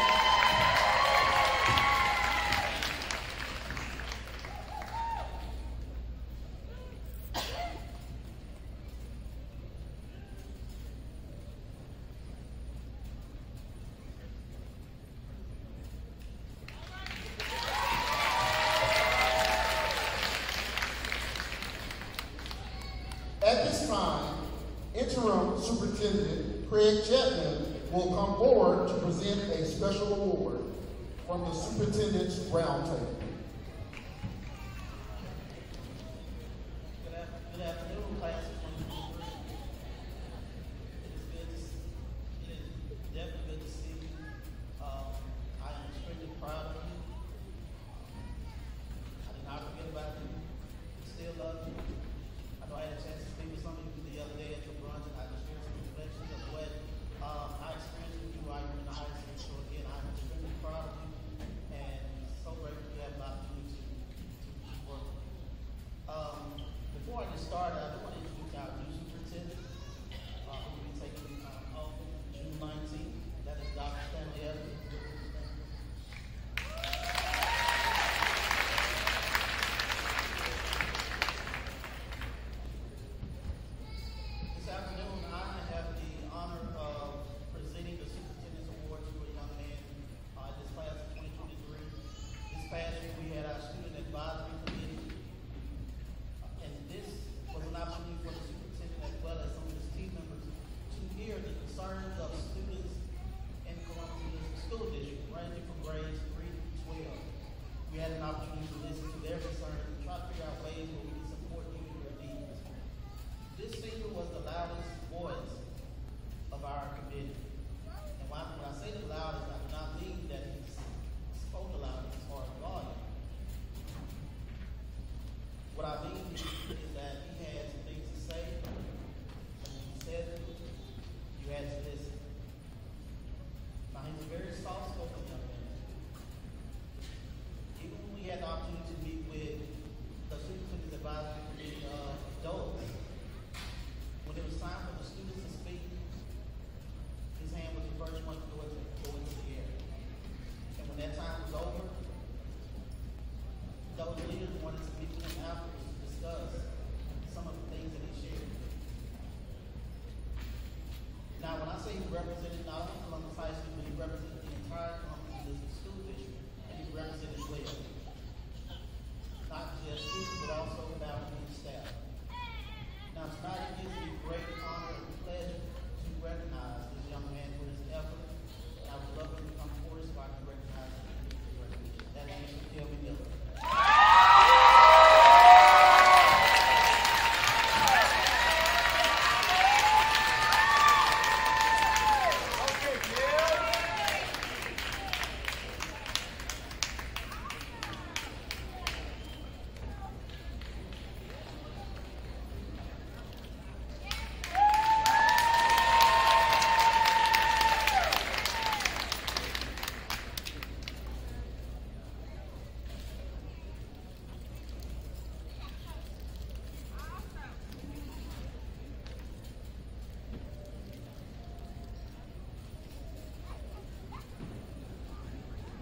At this time, Interim Superintendent Craig Chapman will come forward to present a special award from the Superintendent's Roundtable. Good af- good afternoon, class of twenty twenty-three. It is good to see, it is definitely good to see you. Um, I am extremely proud of you. I did not forget about you. I still love you. I know I had a chance to speak with some of you the other day at your brunch, and I just shared some reflections of what um, I experienced with you while you were in the high school. So again, I'm extremely proud of you and so grateful you have allowed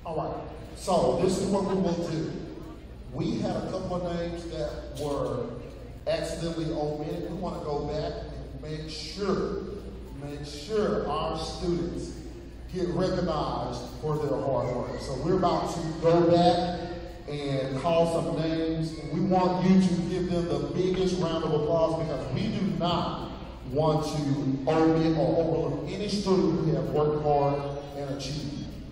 All right, so this is what we will do. We had a couple of names that were accidentally omitted. We want to go back and make sure, make sure our students get recognized for their hard work. So we're about to go back and call some names. We want you to give them the biggest round of applause because we do not want to omit or overlook any student who have worked hard and achieved.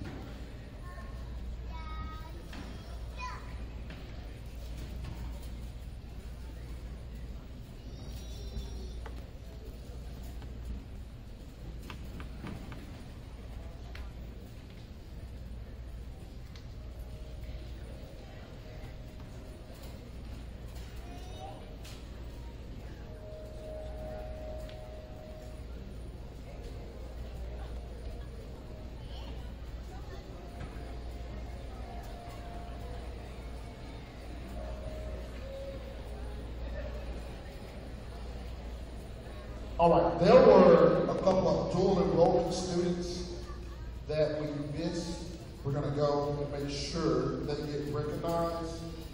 All right, there were a couple of dual enrollment students that we missed. We're going to go and make sure they get recognized.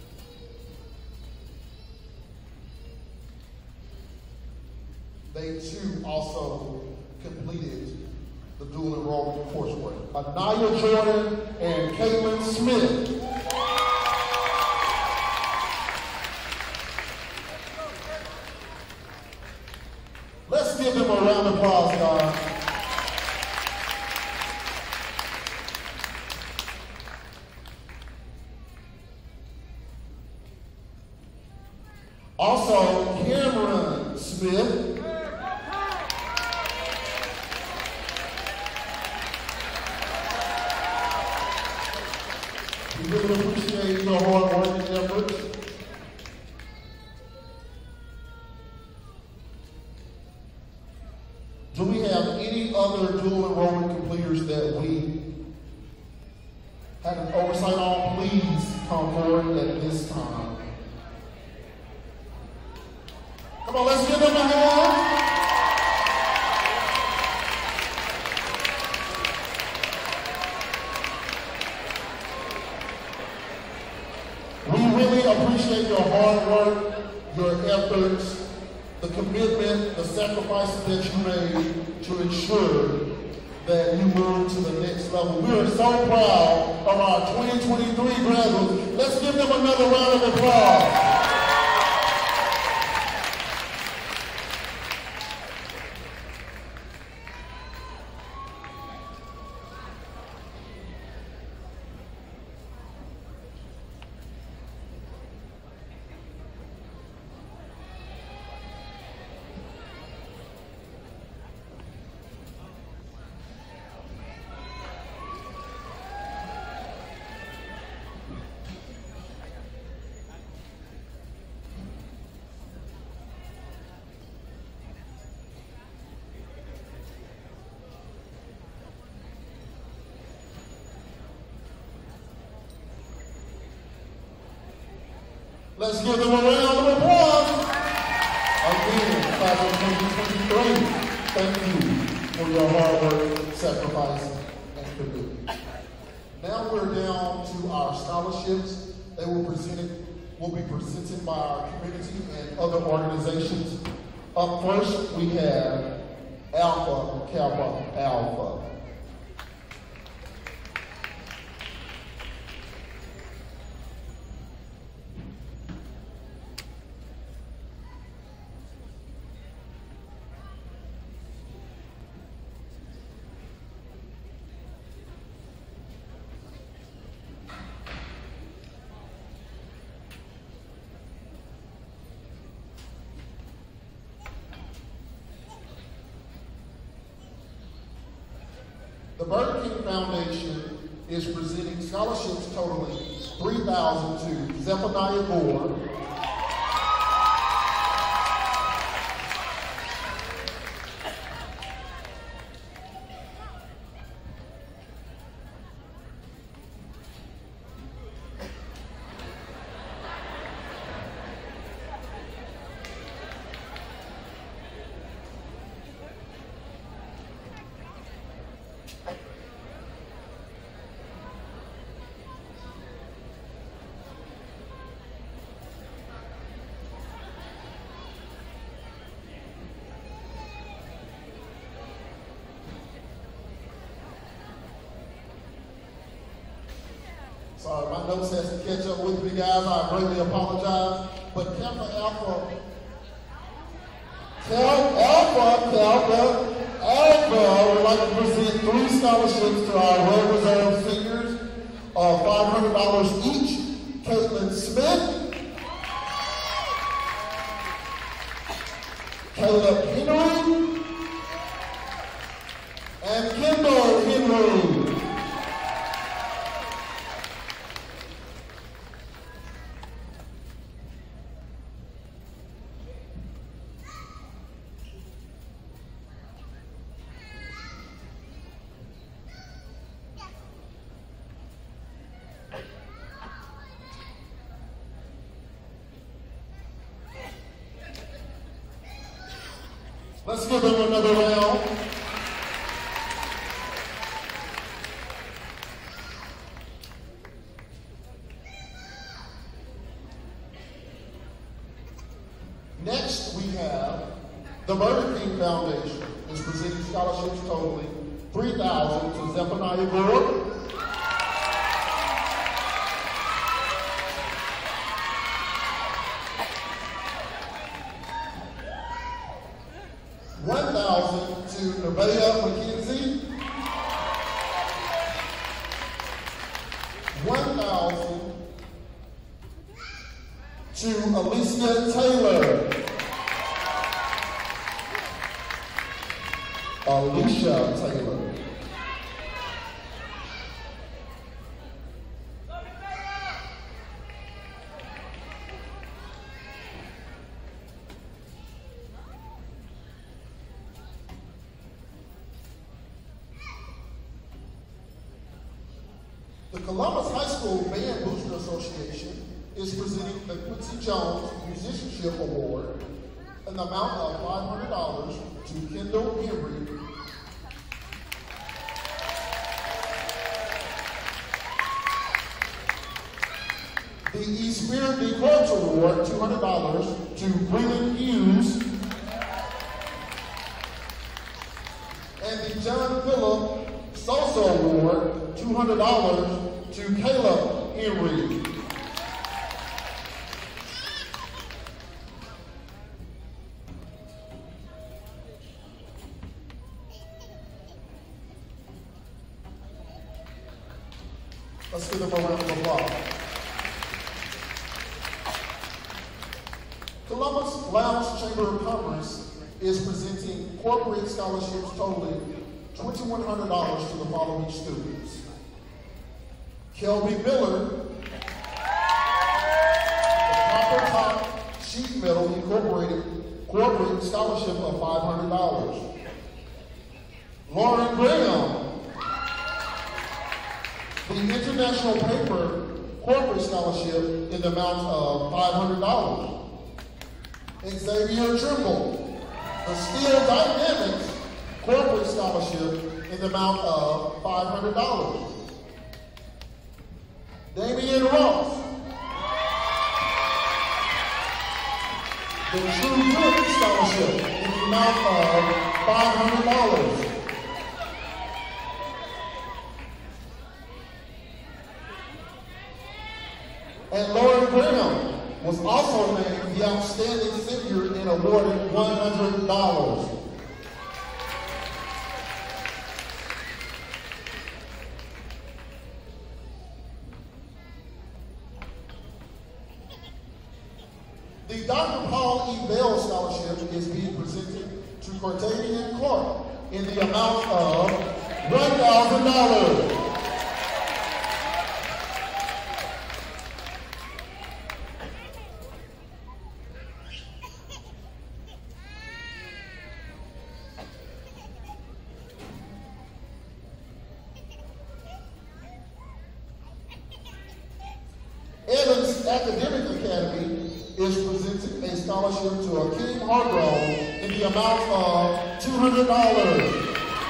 They too also completed the dual enrollment coursework. Anaya Jordan and Caitlin Smith. Let's give them a round of applause, guys. Also, Cameron Smith. We really appreciate your hard work and efforts. Do we have any other dual enrollment completers that we had an oversight on? Please come forward at this time. Come on, let's give them a hand. We really appreciate your hard work, your efforts, the commitment, the sacrifices that you made to ensure that you move to the next level. We are so proud of our twenty twenty-three graduates. Let's give them another round of applause. Let's give them a round of applause. Again, class of twenty twenty-three, thank you for your hard work, sacrifice, and commitment. Now we're down to our scholarships. They will, presented, will be presented by our community and other organizations. Up first, we have Alpha Kappa Alpha. The Burger King Foundation is presenting scholarships totaling three thousand dollars to Zephaniah Gore, Sorry, my notes has to catch up with me, guys. I greatly apologize. But Kappa Alpha, Kappa Alpha, Kappa Alpha would like to present three scholarships to our well-reserved seniors of five hundred dollars each. Caitlin Smith, Caleb Henry, and Kendall Henry. Let's give them another round. Next, we have the Burger King Foundation is presenting scholarships totaling three thousand dollars to Zephaniah Gore, one thousand dollars to Nevaeh McKenzie, one thousand dollars to Alicia Taylor. Alicia Taylor. The Columbus High School Band Booster Association is presenting the Quincy Jones Musicianship Award in the amount of five hundred dollars to Kendall Henry. The East Spirit de Corps Award, two hundred dollars to Breland Hughes. And the John Phillip Sosa Award, two hundred dollars to Caleb Henry. Let's give them a round of applause. Columbus Lounge Chamber of Commerce is presenting corporate scholarships totaling twenty-one hundred dollars to the following students. Kelby Miller, the Copper Top Sheet Metal Incorporated corporate scholarship of five hundred dollars. Lauren Graham, the International Paper corporate scholarship in the amount of five hundred dollars. Xavier Trimble, the Steel Dynamics corporate scholarship in the amount of five hundred dollars. Damian Ross, the True Grit scholarship in the amount of five hundred dollars. And Lauren Graham was also named the Outstanding Senior and awarded one hundred dollars. The Doctor Paul E. Bell Scholarship is being presented to Cortavian Clark in the amount of one thousand dollars. Evans Academic Academy is presenting a scholarship to Akeem Hargrove in the amount of two hundred dollars.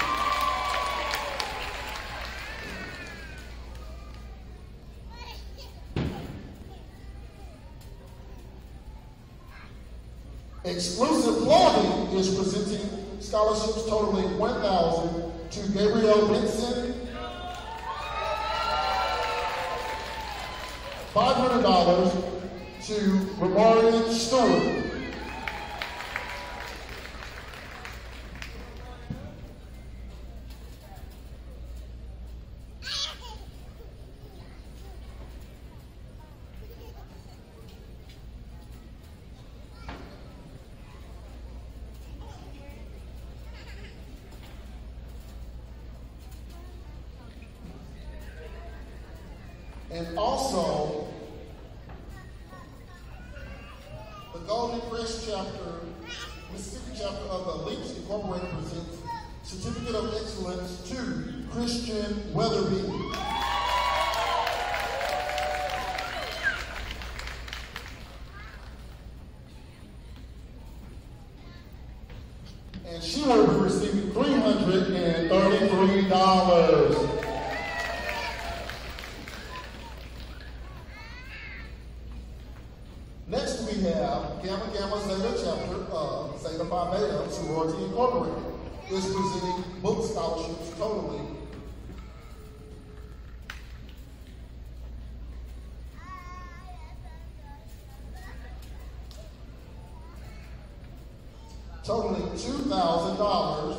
Exclusive Clothing is presenting scholarships totaling one thousand dollars to Gabrielle Benson, five hundred dollars to Ramarian Stewart. And also, the Golden Crest chapter, Mississippi chapter of the Leaps Incorporated presents Certificate of Excellence to Christian Weatherby. And she will be receiving three hundred thirty-three dollars. Next we have Gamma Gamma Zeta chapter of Zeta Phi Beta Sorority Incorporated is presenting book scholarships totaling totaling two thousand dollars.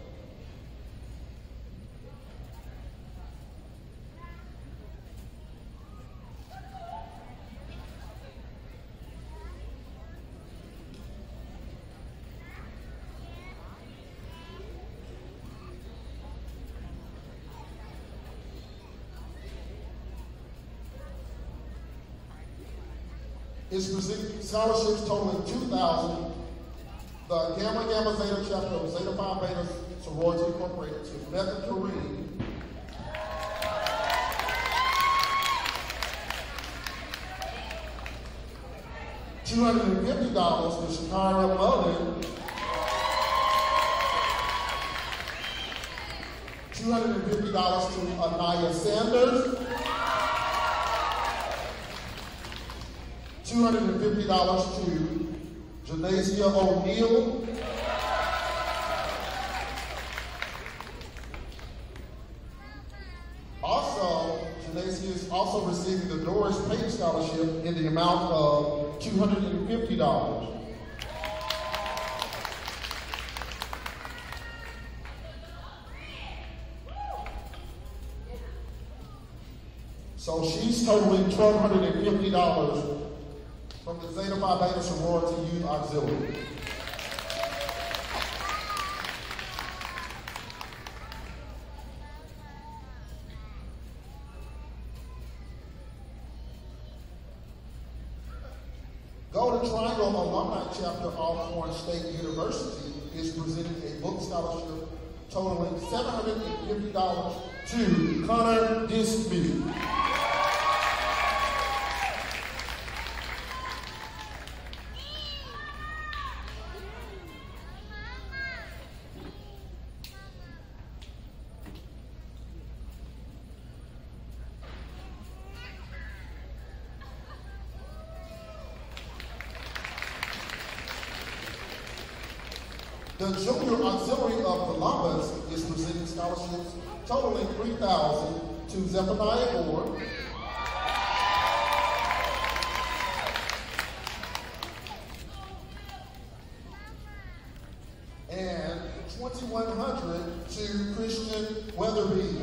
Is presenting scholarships totaling two thousand dollars. The Gamma Gamma Zeta chapter of Zeta Phi Beta Sorority Incorporated to Mecca Kareem. two hundred fifty dollars to Shakira Mullen. two hundred fifty dollars to Anaya Sanders. two hundred fifty dollars to Janasia O'Neill. Also, Janasia is also receiving the Doris Payne Scholarship in the amount of two hundred fifty dollars. So she's totaling one thousand two hundred fifty dollars from the Zeta Phi Beta Sorority Youth Auxiliary. Golden Triangle Alumni Chapter of Alcorn State University is presenting a book scholarship totaling seven hundred fifty dollars to Connor Disby. The Junior Auxiliary of Columbus is presenting scholarships totaling three thousand dollars to Zephaniah Moore, and twenty-one hundred dollars to Christian Weatherby.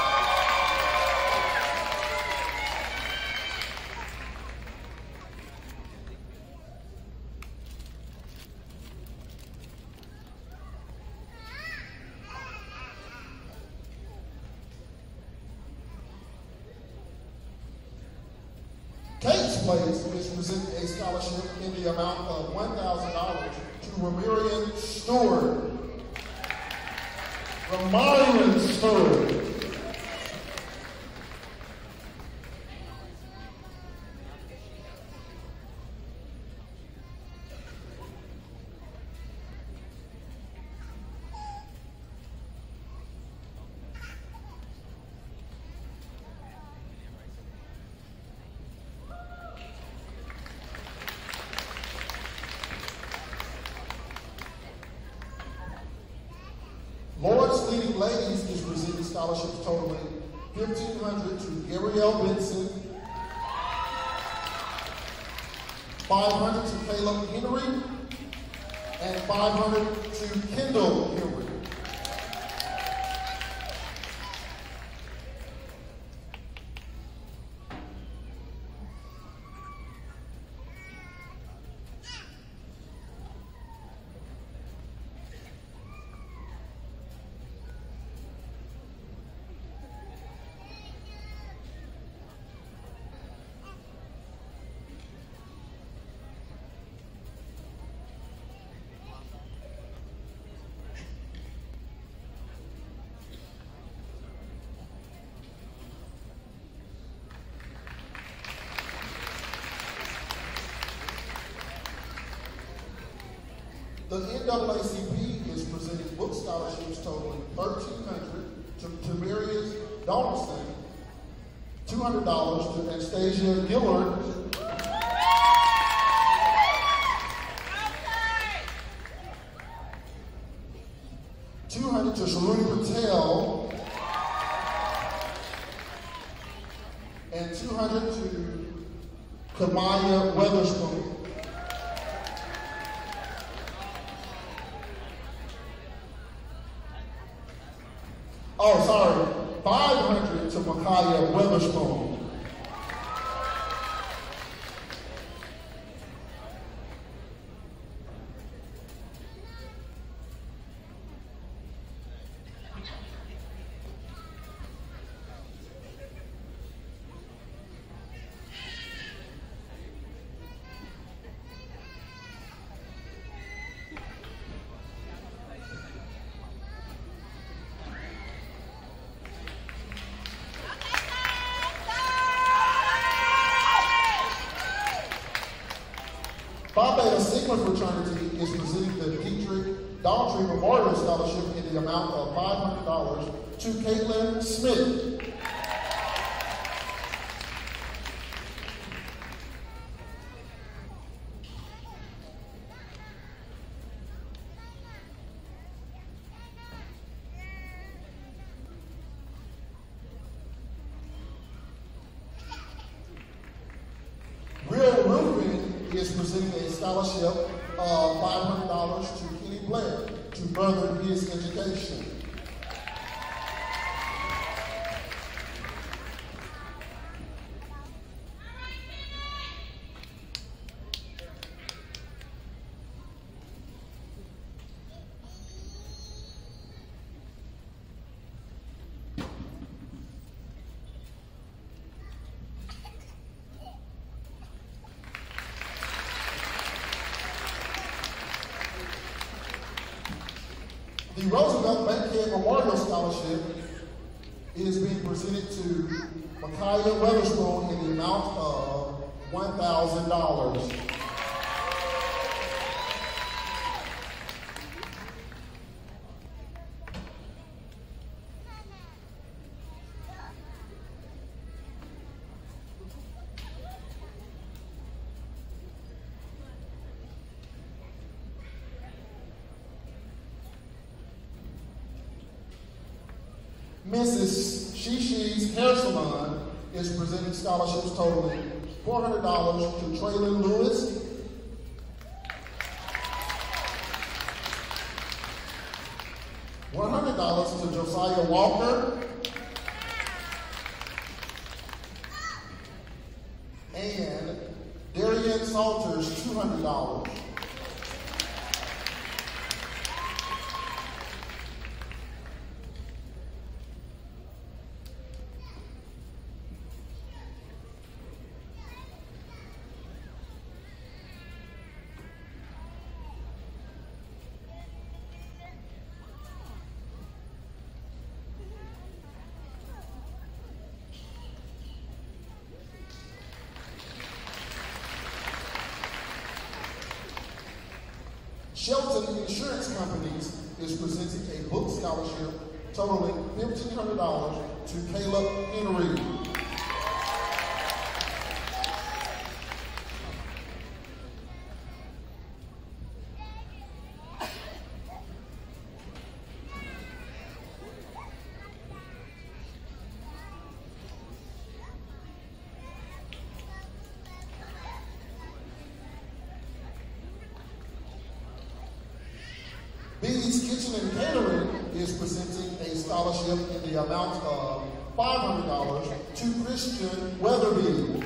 Kate's Place is presenting a scholarship in the amount of one thousand dollars to Ramarian Stewart. Ramarian Stewart. Lord's Leading Ladies is presenting scholarships totaling fifteen hundred dollars to Gabrielle Benson, five hundred to Caleb Henry, and five hundred to Kendall Henry. The N double A C P is presenting book scholarships totaling thirteen hundred dollars to Tamarius Donaldson, two hundred dollars to Anastasia Gillard, two hundred dollars to Sharuni Patel, and two hundred dollars to Kamaya Weatherspoon. Oh, sorry, five hundred to Micaiah Weatherspoon. Phi Beta Sigma Fraternity is presenting the Dietrich Daughtry Memorial Scholarship in the amount of five hundred dollars to Caitlin Smith. Real Roofing is presenting a scholarship of five hundred dollars to Kenny Blair to further his education. The Roosevelt Bankhead Memorial Scholarship is being presented to Micaiah Weatherspoon in the amount of one thousand dollars. Missus Shishi's Hair Salon is presenting scholarships totaling four hundred dollars to Traylon Lewis, one hundred dollars to Josiah Walker, and Darian Salters, two hundred dollars. Shelton Insurance Companies is presenting a book scholarship totaling fifteen hundred dollars to Caleb Henry. East Kitchen and Catering is presenting a scholarship in the amount of five hundred dollars to Christian Weatherby.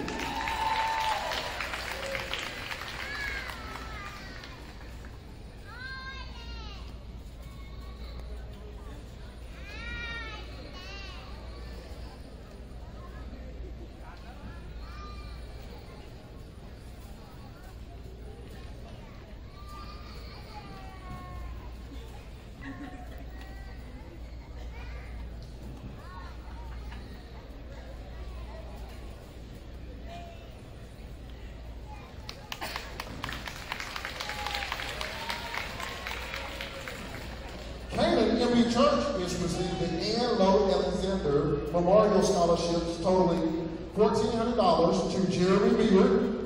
Emory Church is presenting the Ann Lowe Alexander Memorial Scholarships totaling fourteen hundred dollars to Jeremy Beard,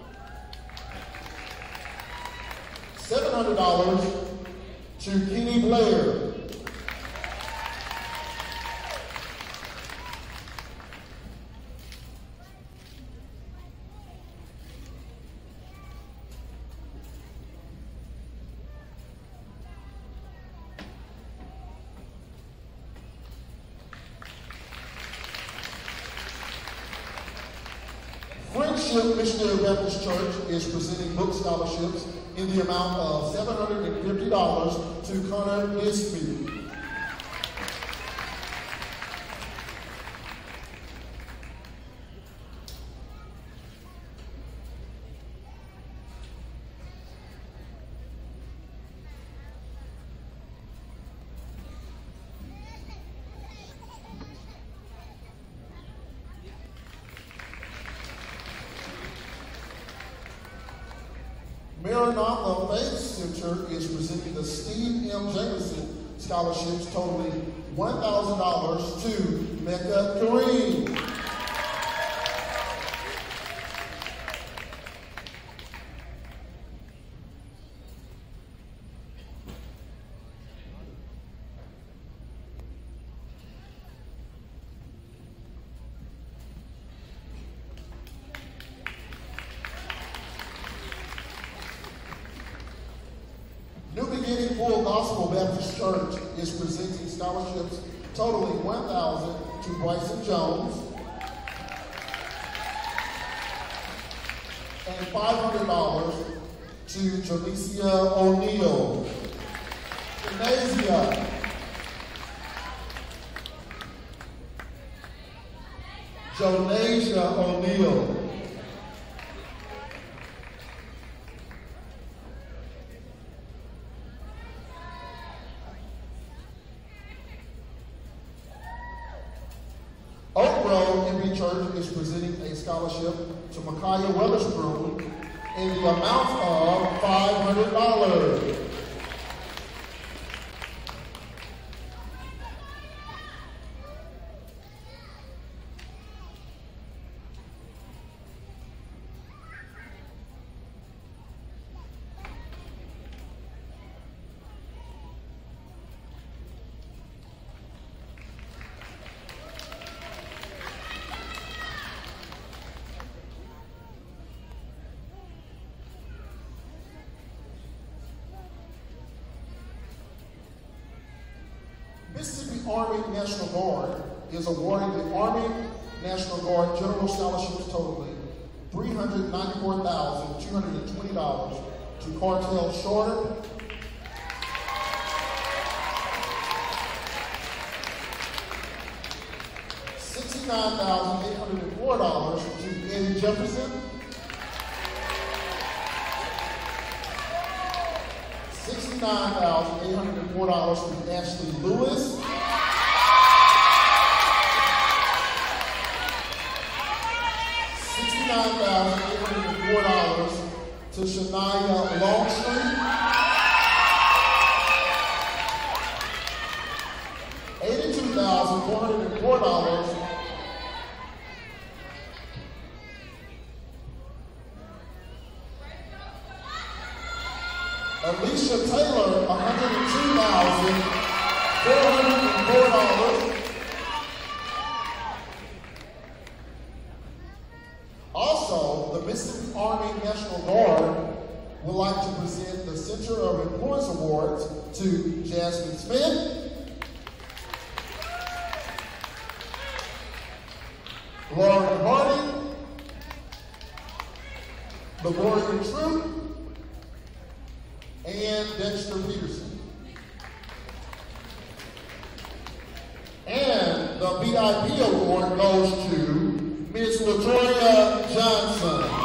seven hundred dollars to Kenny Blair, Friendship Missionary Baptist Church is presenting book scholarships in the amount of seven hundred fifty dollars to Connor Nisby. Maranatha Faith Center is presenting the Steve M. Jameson scholarships totaling one thousand dollars to Mecca Kareem. New Beginning Full Gospel Baptist Church is presenting scholarships totaling one thousand dollars to Bryson Jones and five hundred dollars to Jalecia O'Neill. Gymnasia. Jonasia O'Neill. Oak Grove M B Church is presenting a scholarship to Micaiah Weatherspoon in the amount of five hundred dollars. Mississippi Army National Guard is awarding the Army National Guard General Scholarships totaling three hundred ninety-four thousand two hundred twenty dollars to Cartel Shorter, sixty-nine thousand eight hundred four dollars to Eddie Jefferson, sixty-nine thousand eight hundred four dollars to Ashley Lewis, sixty-nine thousand eight hundred four dollars to Shania Longstreet, eighty-two thousand four hundred four dollars Alicia Taylor, one hundred two thousand four hundred four dollars. Also, the Mississippi Army National Guard would like to present the Center of Influence Awards to Jasmine Smith. Lauren Hardy, Laboria True, and Dexter Peterson. And the V I P award goes to Miss LaToya Johnson.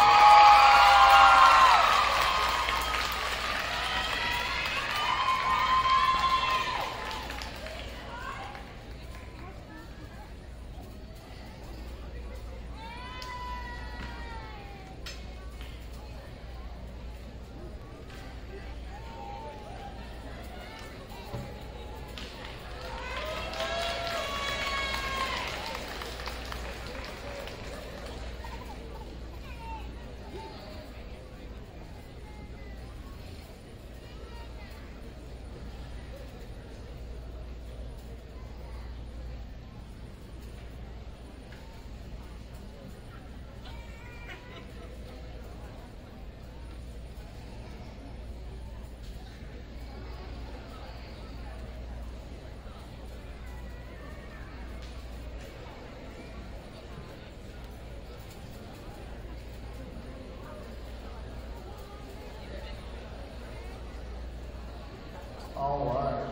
All right.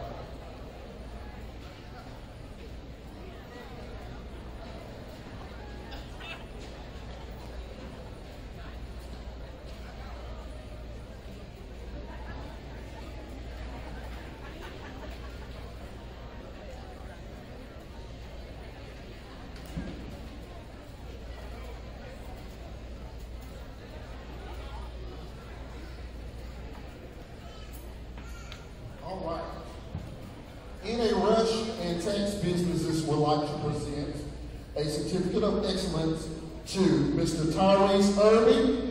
All right. In a rush, and tax businesses would like to present a certificate of excellence to Mister Tyrese Irving,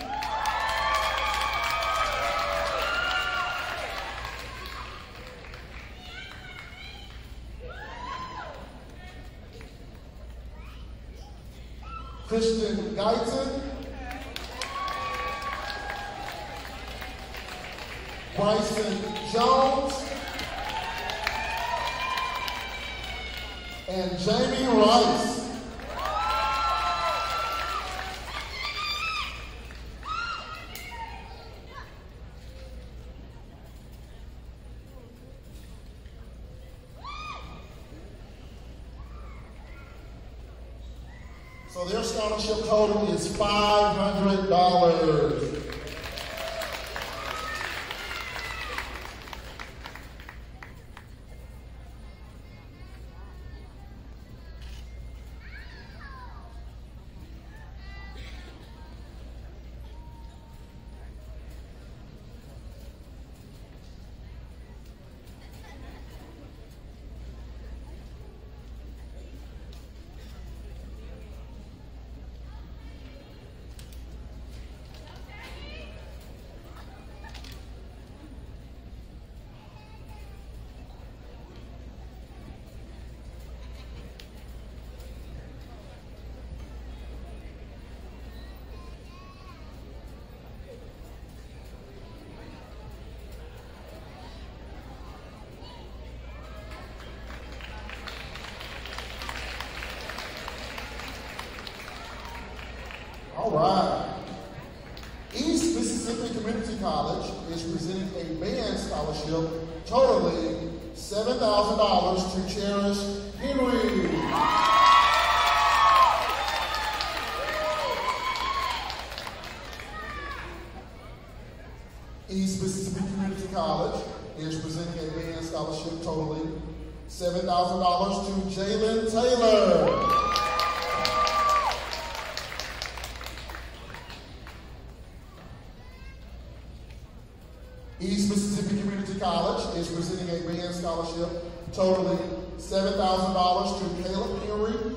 Christian Guyton, Bryson Jones, and Jamie Rice. So their scholarship total is five hundred dollars. All right. East Mississippi Community College is presenting a band scholarship totaling seven thousand dollars to Cherish Henry. East Mississippi Community College is presenting a band scholarship totaling seven thousand dollars to Jalen Taylor. East Mississippi Community College is presenting a band scholarship totaling seven thousand dollars to Caleb Henry.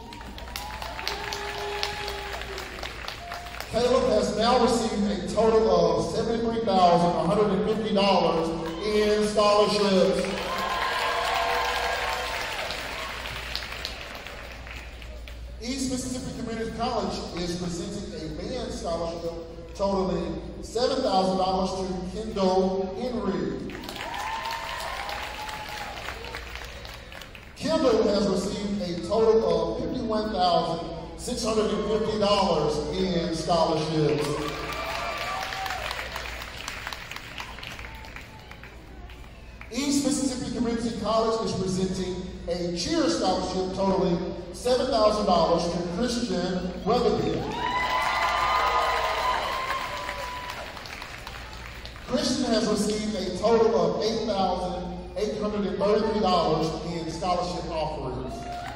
Caleb has now received a total of seventy-three thousand one hundred fifty dollars in scholarships. East Mississippi Community College is presenting a band scholarship totaling seven thousand dollars to Kendall Henry. Kendall has received a total of fifty-one thousand six hundred fifty dollars in scholarships. East Mississippi Community College is presenting a cheer scholarship totaling seven thousand dollars to Christian Weatherby. Christian has received a total of eight thousand eight hundred thirty-three dollars in scholarship offerings.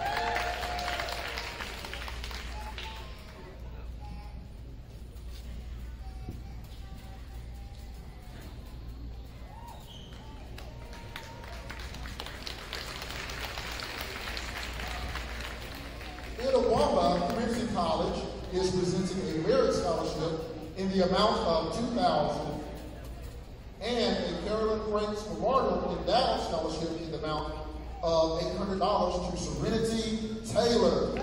Itawamba Community College is presenting a merit scholarship in the amount of two thousand dollars and a Carolyn Franks Memorial Endowed Scholarship in the amount of eight hundred dollars to Serenity Taylor.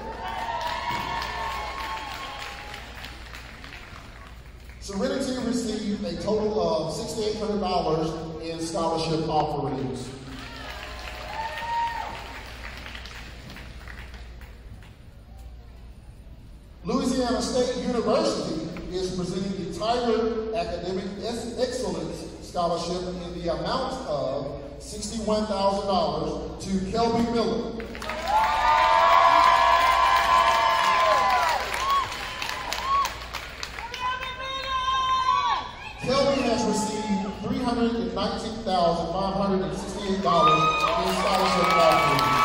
Serenity received a total of six thousand eight hundred dollars in scholarship offerings. Louisiana State University is presenting the Tiger Academic Excellence Scholarship in the amount of sixty-one thousand dollars to Kelby Miller. Kelby has received three hundred nineteen thousand five hundred sixty-eight dollars in scholarship offerings.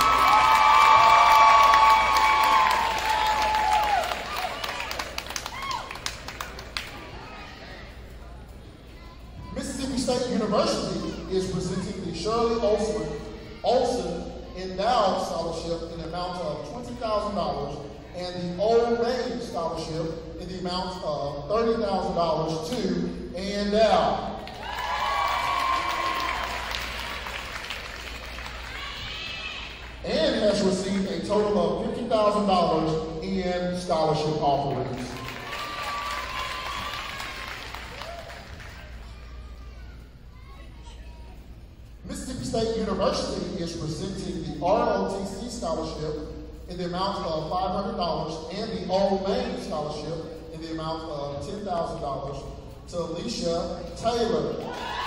Mississippi State University is presenting the Shirley Olson, Olson Endowed Scholarship in the amount of twenty thousand dollars and the Old Maid Scholarship in the amount of thirty thousand dollars to Endow. And has received a total of fifty thousand dollars in scholarship offerings. Mississippi State University is presenting the R O T C Scholarship in the amount of five hundred dollars and the Old Maid Scholarship in the amount of ten thousand dollars to Alicia Taylor.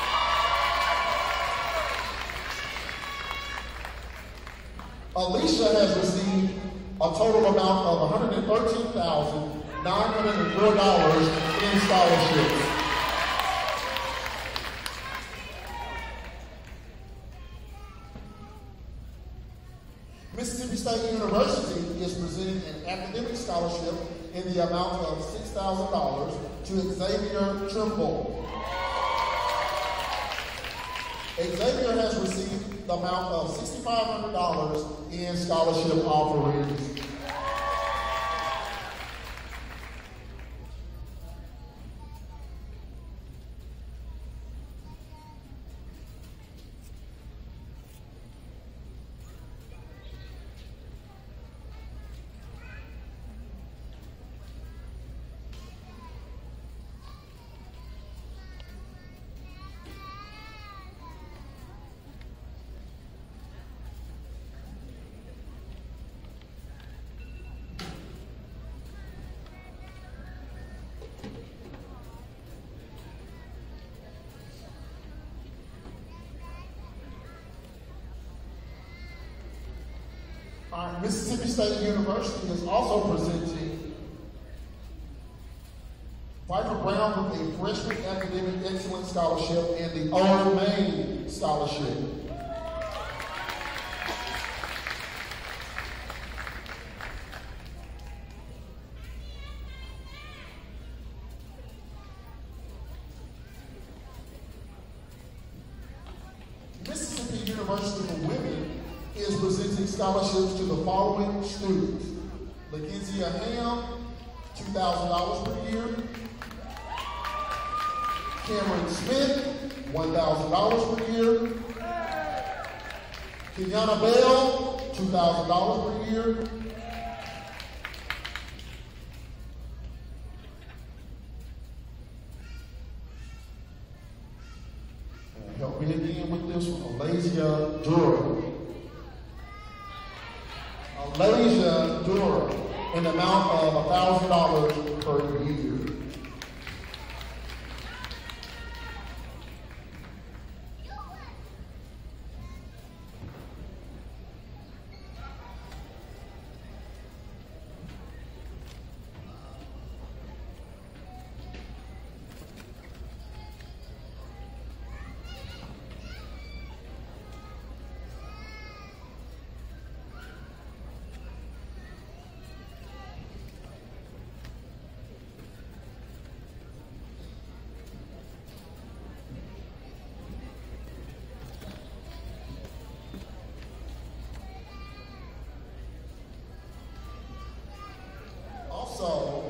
Alicia has received a total amount of one hundred thirteen thousand nine hundred four dollars in scholarships. Mississippi State University is presenting an academic scholarship in the amount of six thousand dollars to Xavier Trimble. Xavier has received the amount of six thousand five hundred dollars in scholarship offerings. Our Mississippi State University is also presenting Piper Brown with a Freshman Academic Excellence Scholarship and the Old Maid Scholarship. Mississippi University for Women is presenting scholarships to the following students: Lakesia Ham, two thousand dollars per year; Cameron Smith, one thousand dollars per year; Kenyana Bell, two thousand dollars per year; and help me again with this one, Alasia Durham. Deja Dura in the amount of one thousand dollars per year. Also,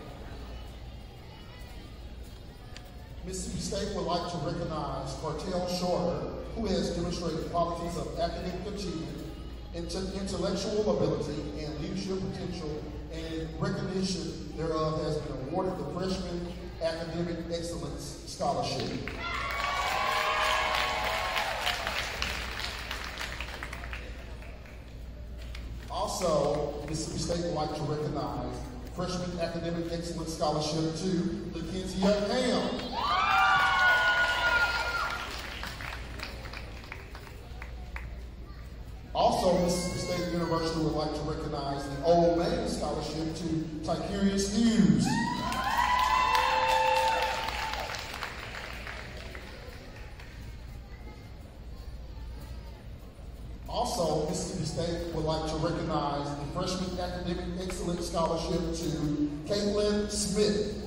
Mississippi State would like to recognize Cartel Shorter, who has demonstrated qualities of academic achievement, inte- intellectual ability, and leadership potential, and recognition thereof has been awarded the Freshman Academic Excellence Scholarship. Also, Mississippi State would like to recognize Freshman Academic Excellence Scholarship to Lakencia Ham. Also, Mississippi State University would like to recognize the Old Main Scholarship to Ticurius Hughes. Also, Mississippi State would like to recognize the Freshman Academic Excellence Scholarship to Caitlin Smith.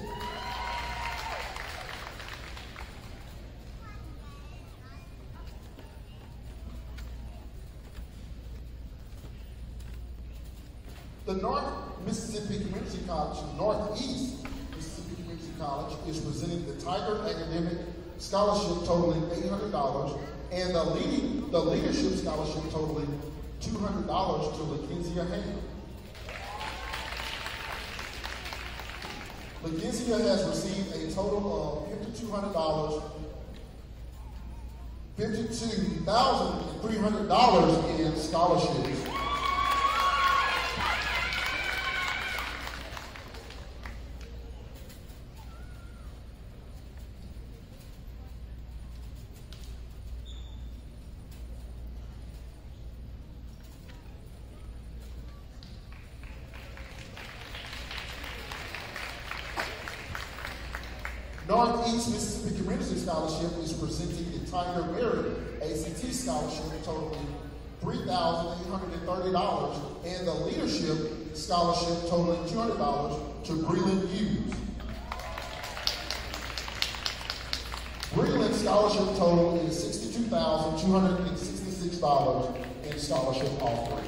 The North Mississippi Community College, Northeast Mississippi Community College, is presenting the Tiger Academic Scholarship totaling eight hundred dollars and the leading the Leadership Scholarship totaling two hundred dollars to Lakencia Ham. Lakencia has received a total of five thousand two hundred dollars, fifty-two thousand three hundred dollars in scholarships. Northeast Mississippi Community Scholarship is presenting the Tiger Merit A C T Scholarship totaling three thousand eight hundred thirty dollars and the Leadership Scholarship totaling two hundred dollars to Breland Hughes. Breland's scholarship total is sixty-two thousand two hundred sixty-six dollars in scholarship offerings.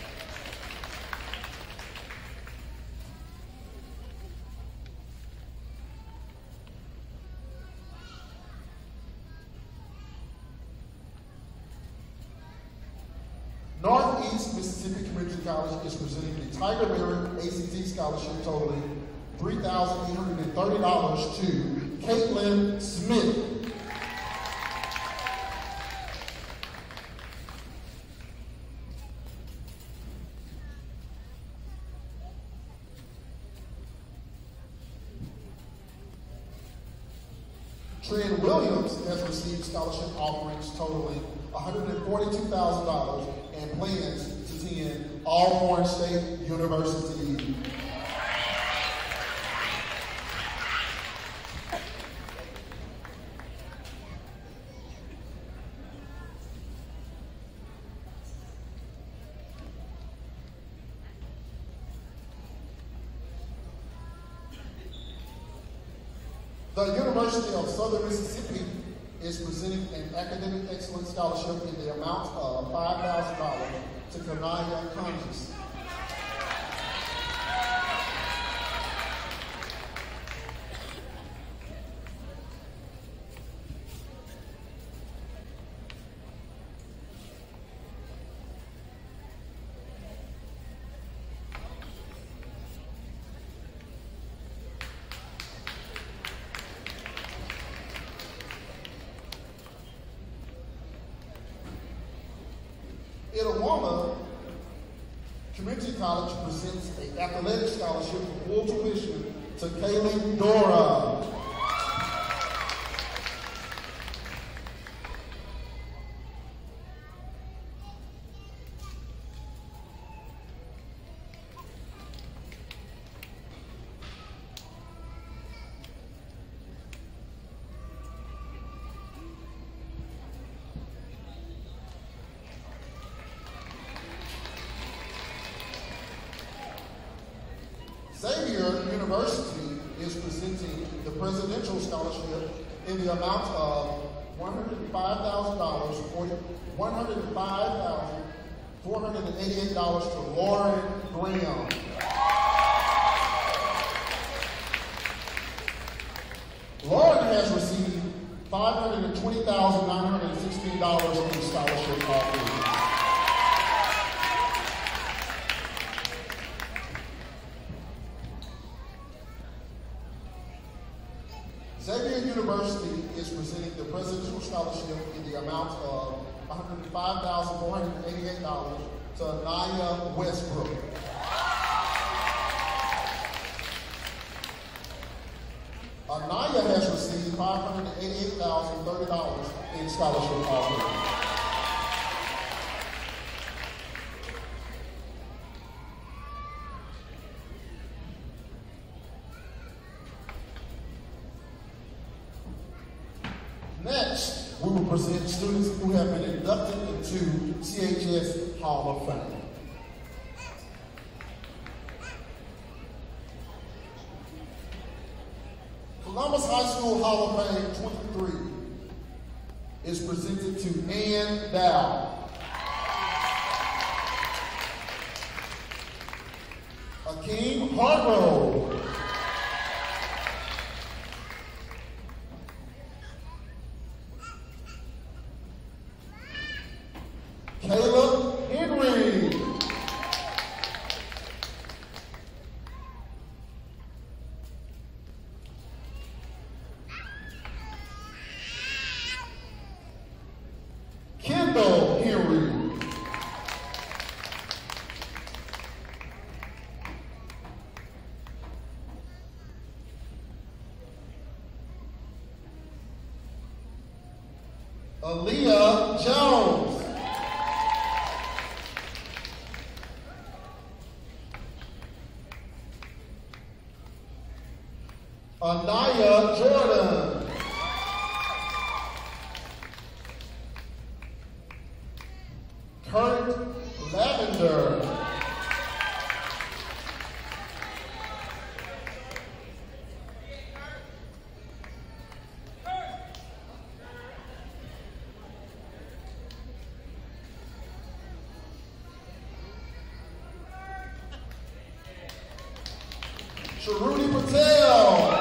Northeast Mississippi Community College is presenting the Tiger Merit A C T Scholarship totaling three thousand eight hundred thirty dollars to Caitlin Smith. Trent Williams has received scholarship offerings totaling one hundred forty-two thousand dollars and plans to attend Alcorn State University. The University of Southern Mississippi is presenting an Academic Excellence Scholarship in the amount of five thousand dollars to Kanaya Conjus. Itawamba Community College presents an athletic scholarship for full tuition to Kaylee Dora. Xavier University is presenting the Presidential Scholarship in the amount of one hundred five thousand dollars, one hundred five thousand four hundred eighty-eight dollars to Lauren Graham. Lauren has received five hundred twenty thousand nine hundred sixteen dollars in scholarship offers. Xavier University is presenting the Presidential Scholarship in the amount of one hundred five thousand four hundred eighty-eight dollars to Anaya Westbrook. Anaya has received five hundred eighty-eight thousand thirty dollars in scholarship offers. Next, we will present students who have been inducted into C H S Hall of Fame. Columbus High School Hall of Fame twenty-three is presented to Ann Dow. Akeem Hargrove. Caleb Henry. Kendall Henry. Aaliyah Jones. Anaya Jordan. Kurt Lavender. Sharudi Patel.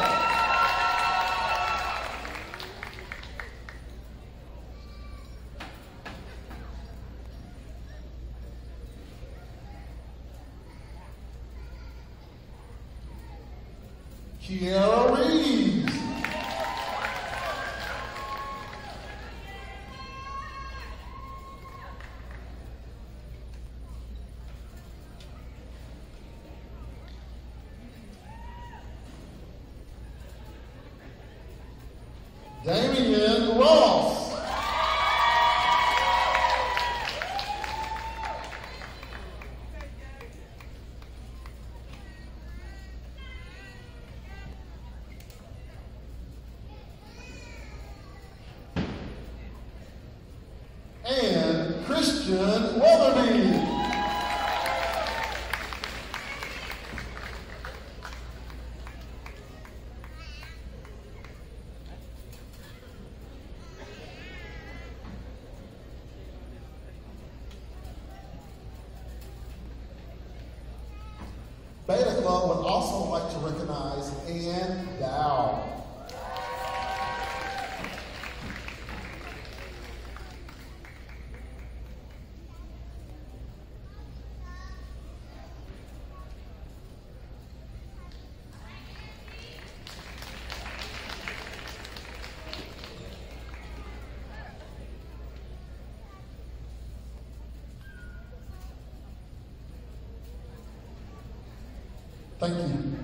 Kiara Reeves. Damian Ross. And Christian Weatherby. Beta Club would also like to recognize Ann Dow. Thank you.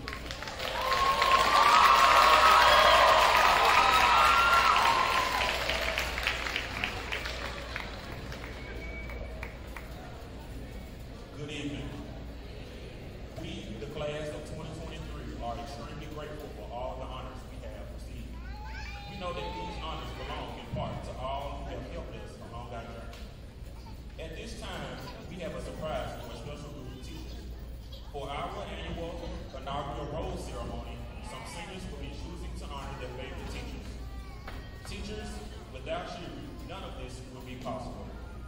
Good evening. We, the class of twenty twenty-three, are extremely grateful for all the honors we have received. We know that these honors belong in part to all who have helped us along our journey. At this time, we have a surprise for a special group of teachers. For our annual inaugural rose ceremony, some seniors will be choosing to honor their favorite teachers. Teachers, without you, none of this would be possible.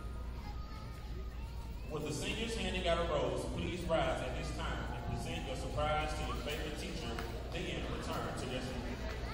With the seniors handing out a rose, please rise at this time and present your surprise to your favorite teacher, then return to their seat.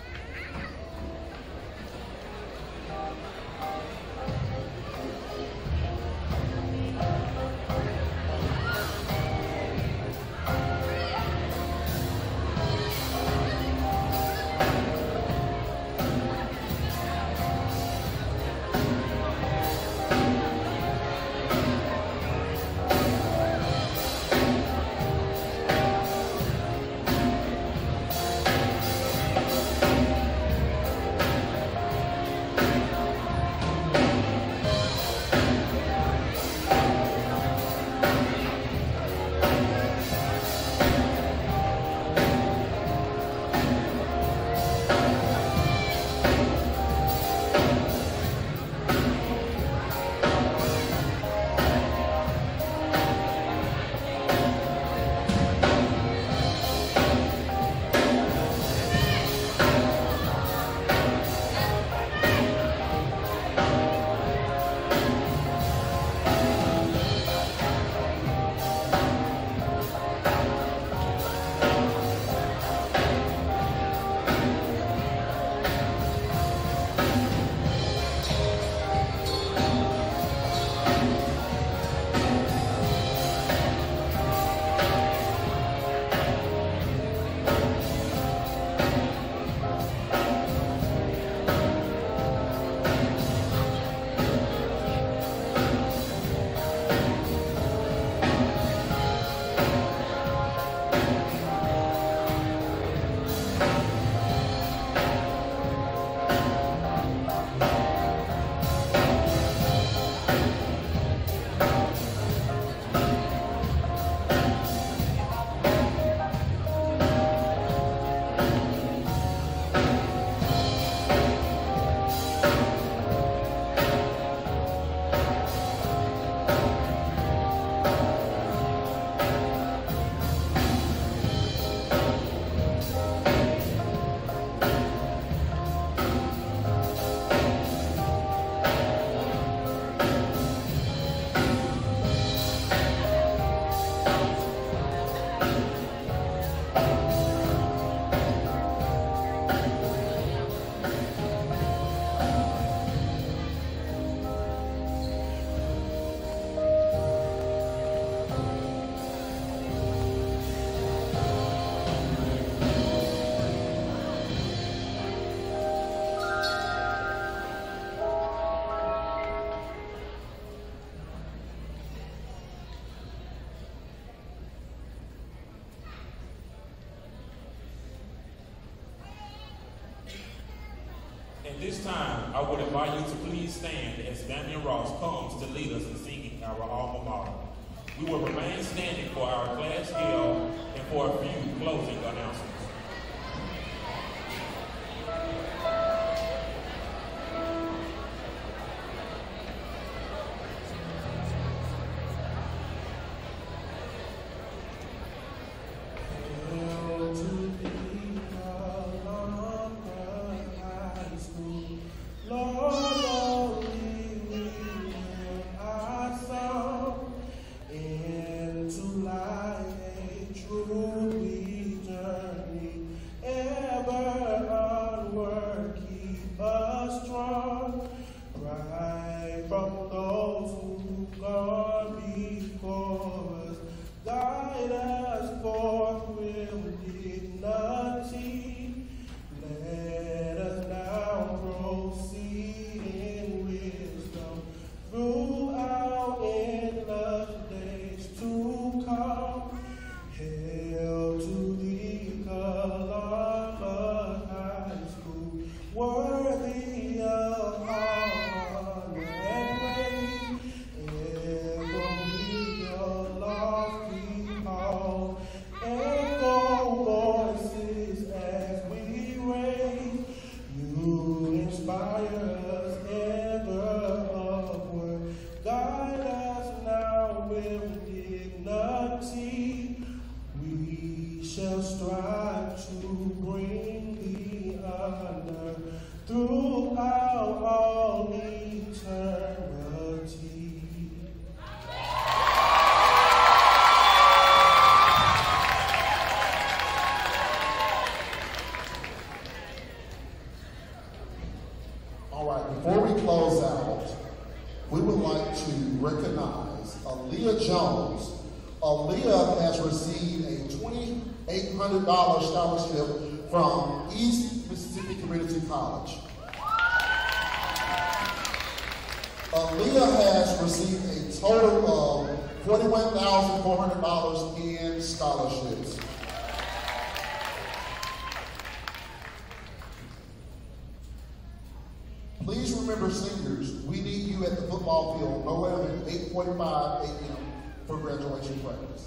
At this time, I would invite you to please stand as Damian Ross comes to lead us in singing our alma mater. We will remain standing for our class hymn and for a few closing announcements. Throughout endless days to come, help eight hundred dollars scholarship from East Mississippi Community College. Aaliyah has received a total of forty-one thousand four hundred dollars in scholarships. Please remember, seniors, we need you at the football field no later than eight forty-five a m for graduation practice.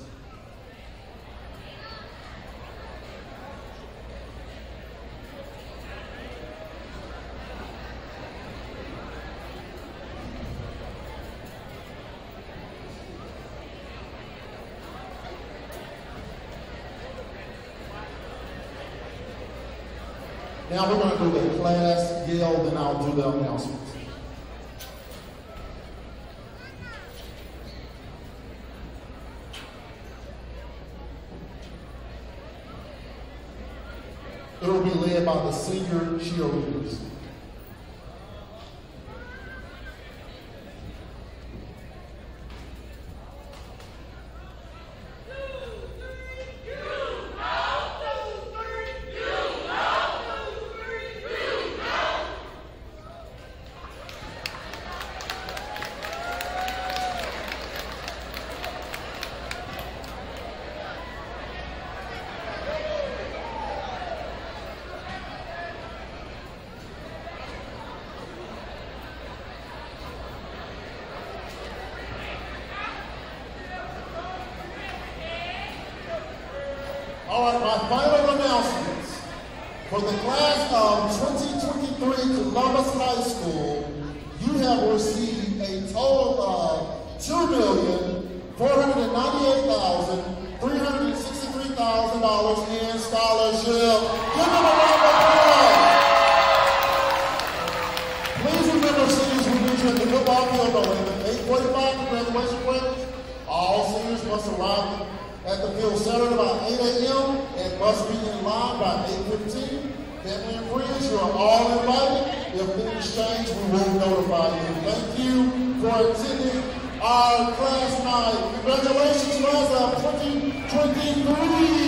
Now we're going to do the class yell, then I'll do the announcements. It will be led by the senior cheerleaders. All right, my final announcements. For the class of twenty twenty-three Columbus High School, you have received a total of two million four hundred ninety-eight thousand three hundred sixty-three dollars in scholarship. Give them a round of applause. Please remember, seniors, we need you at the football field over at eight forty-five for graduation practice. All seniors must arrive at the field Saturday by eight a m and must be in line by eight fifteen. Family and friends, you are all invited. If things change, we will notify you. Thank you for attending our class night. Congratulations, class of twenty twenty-three.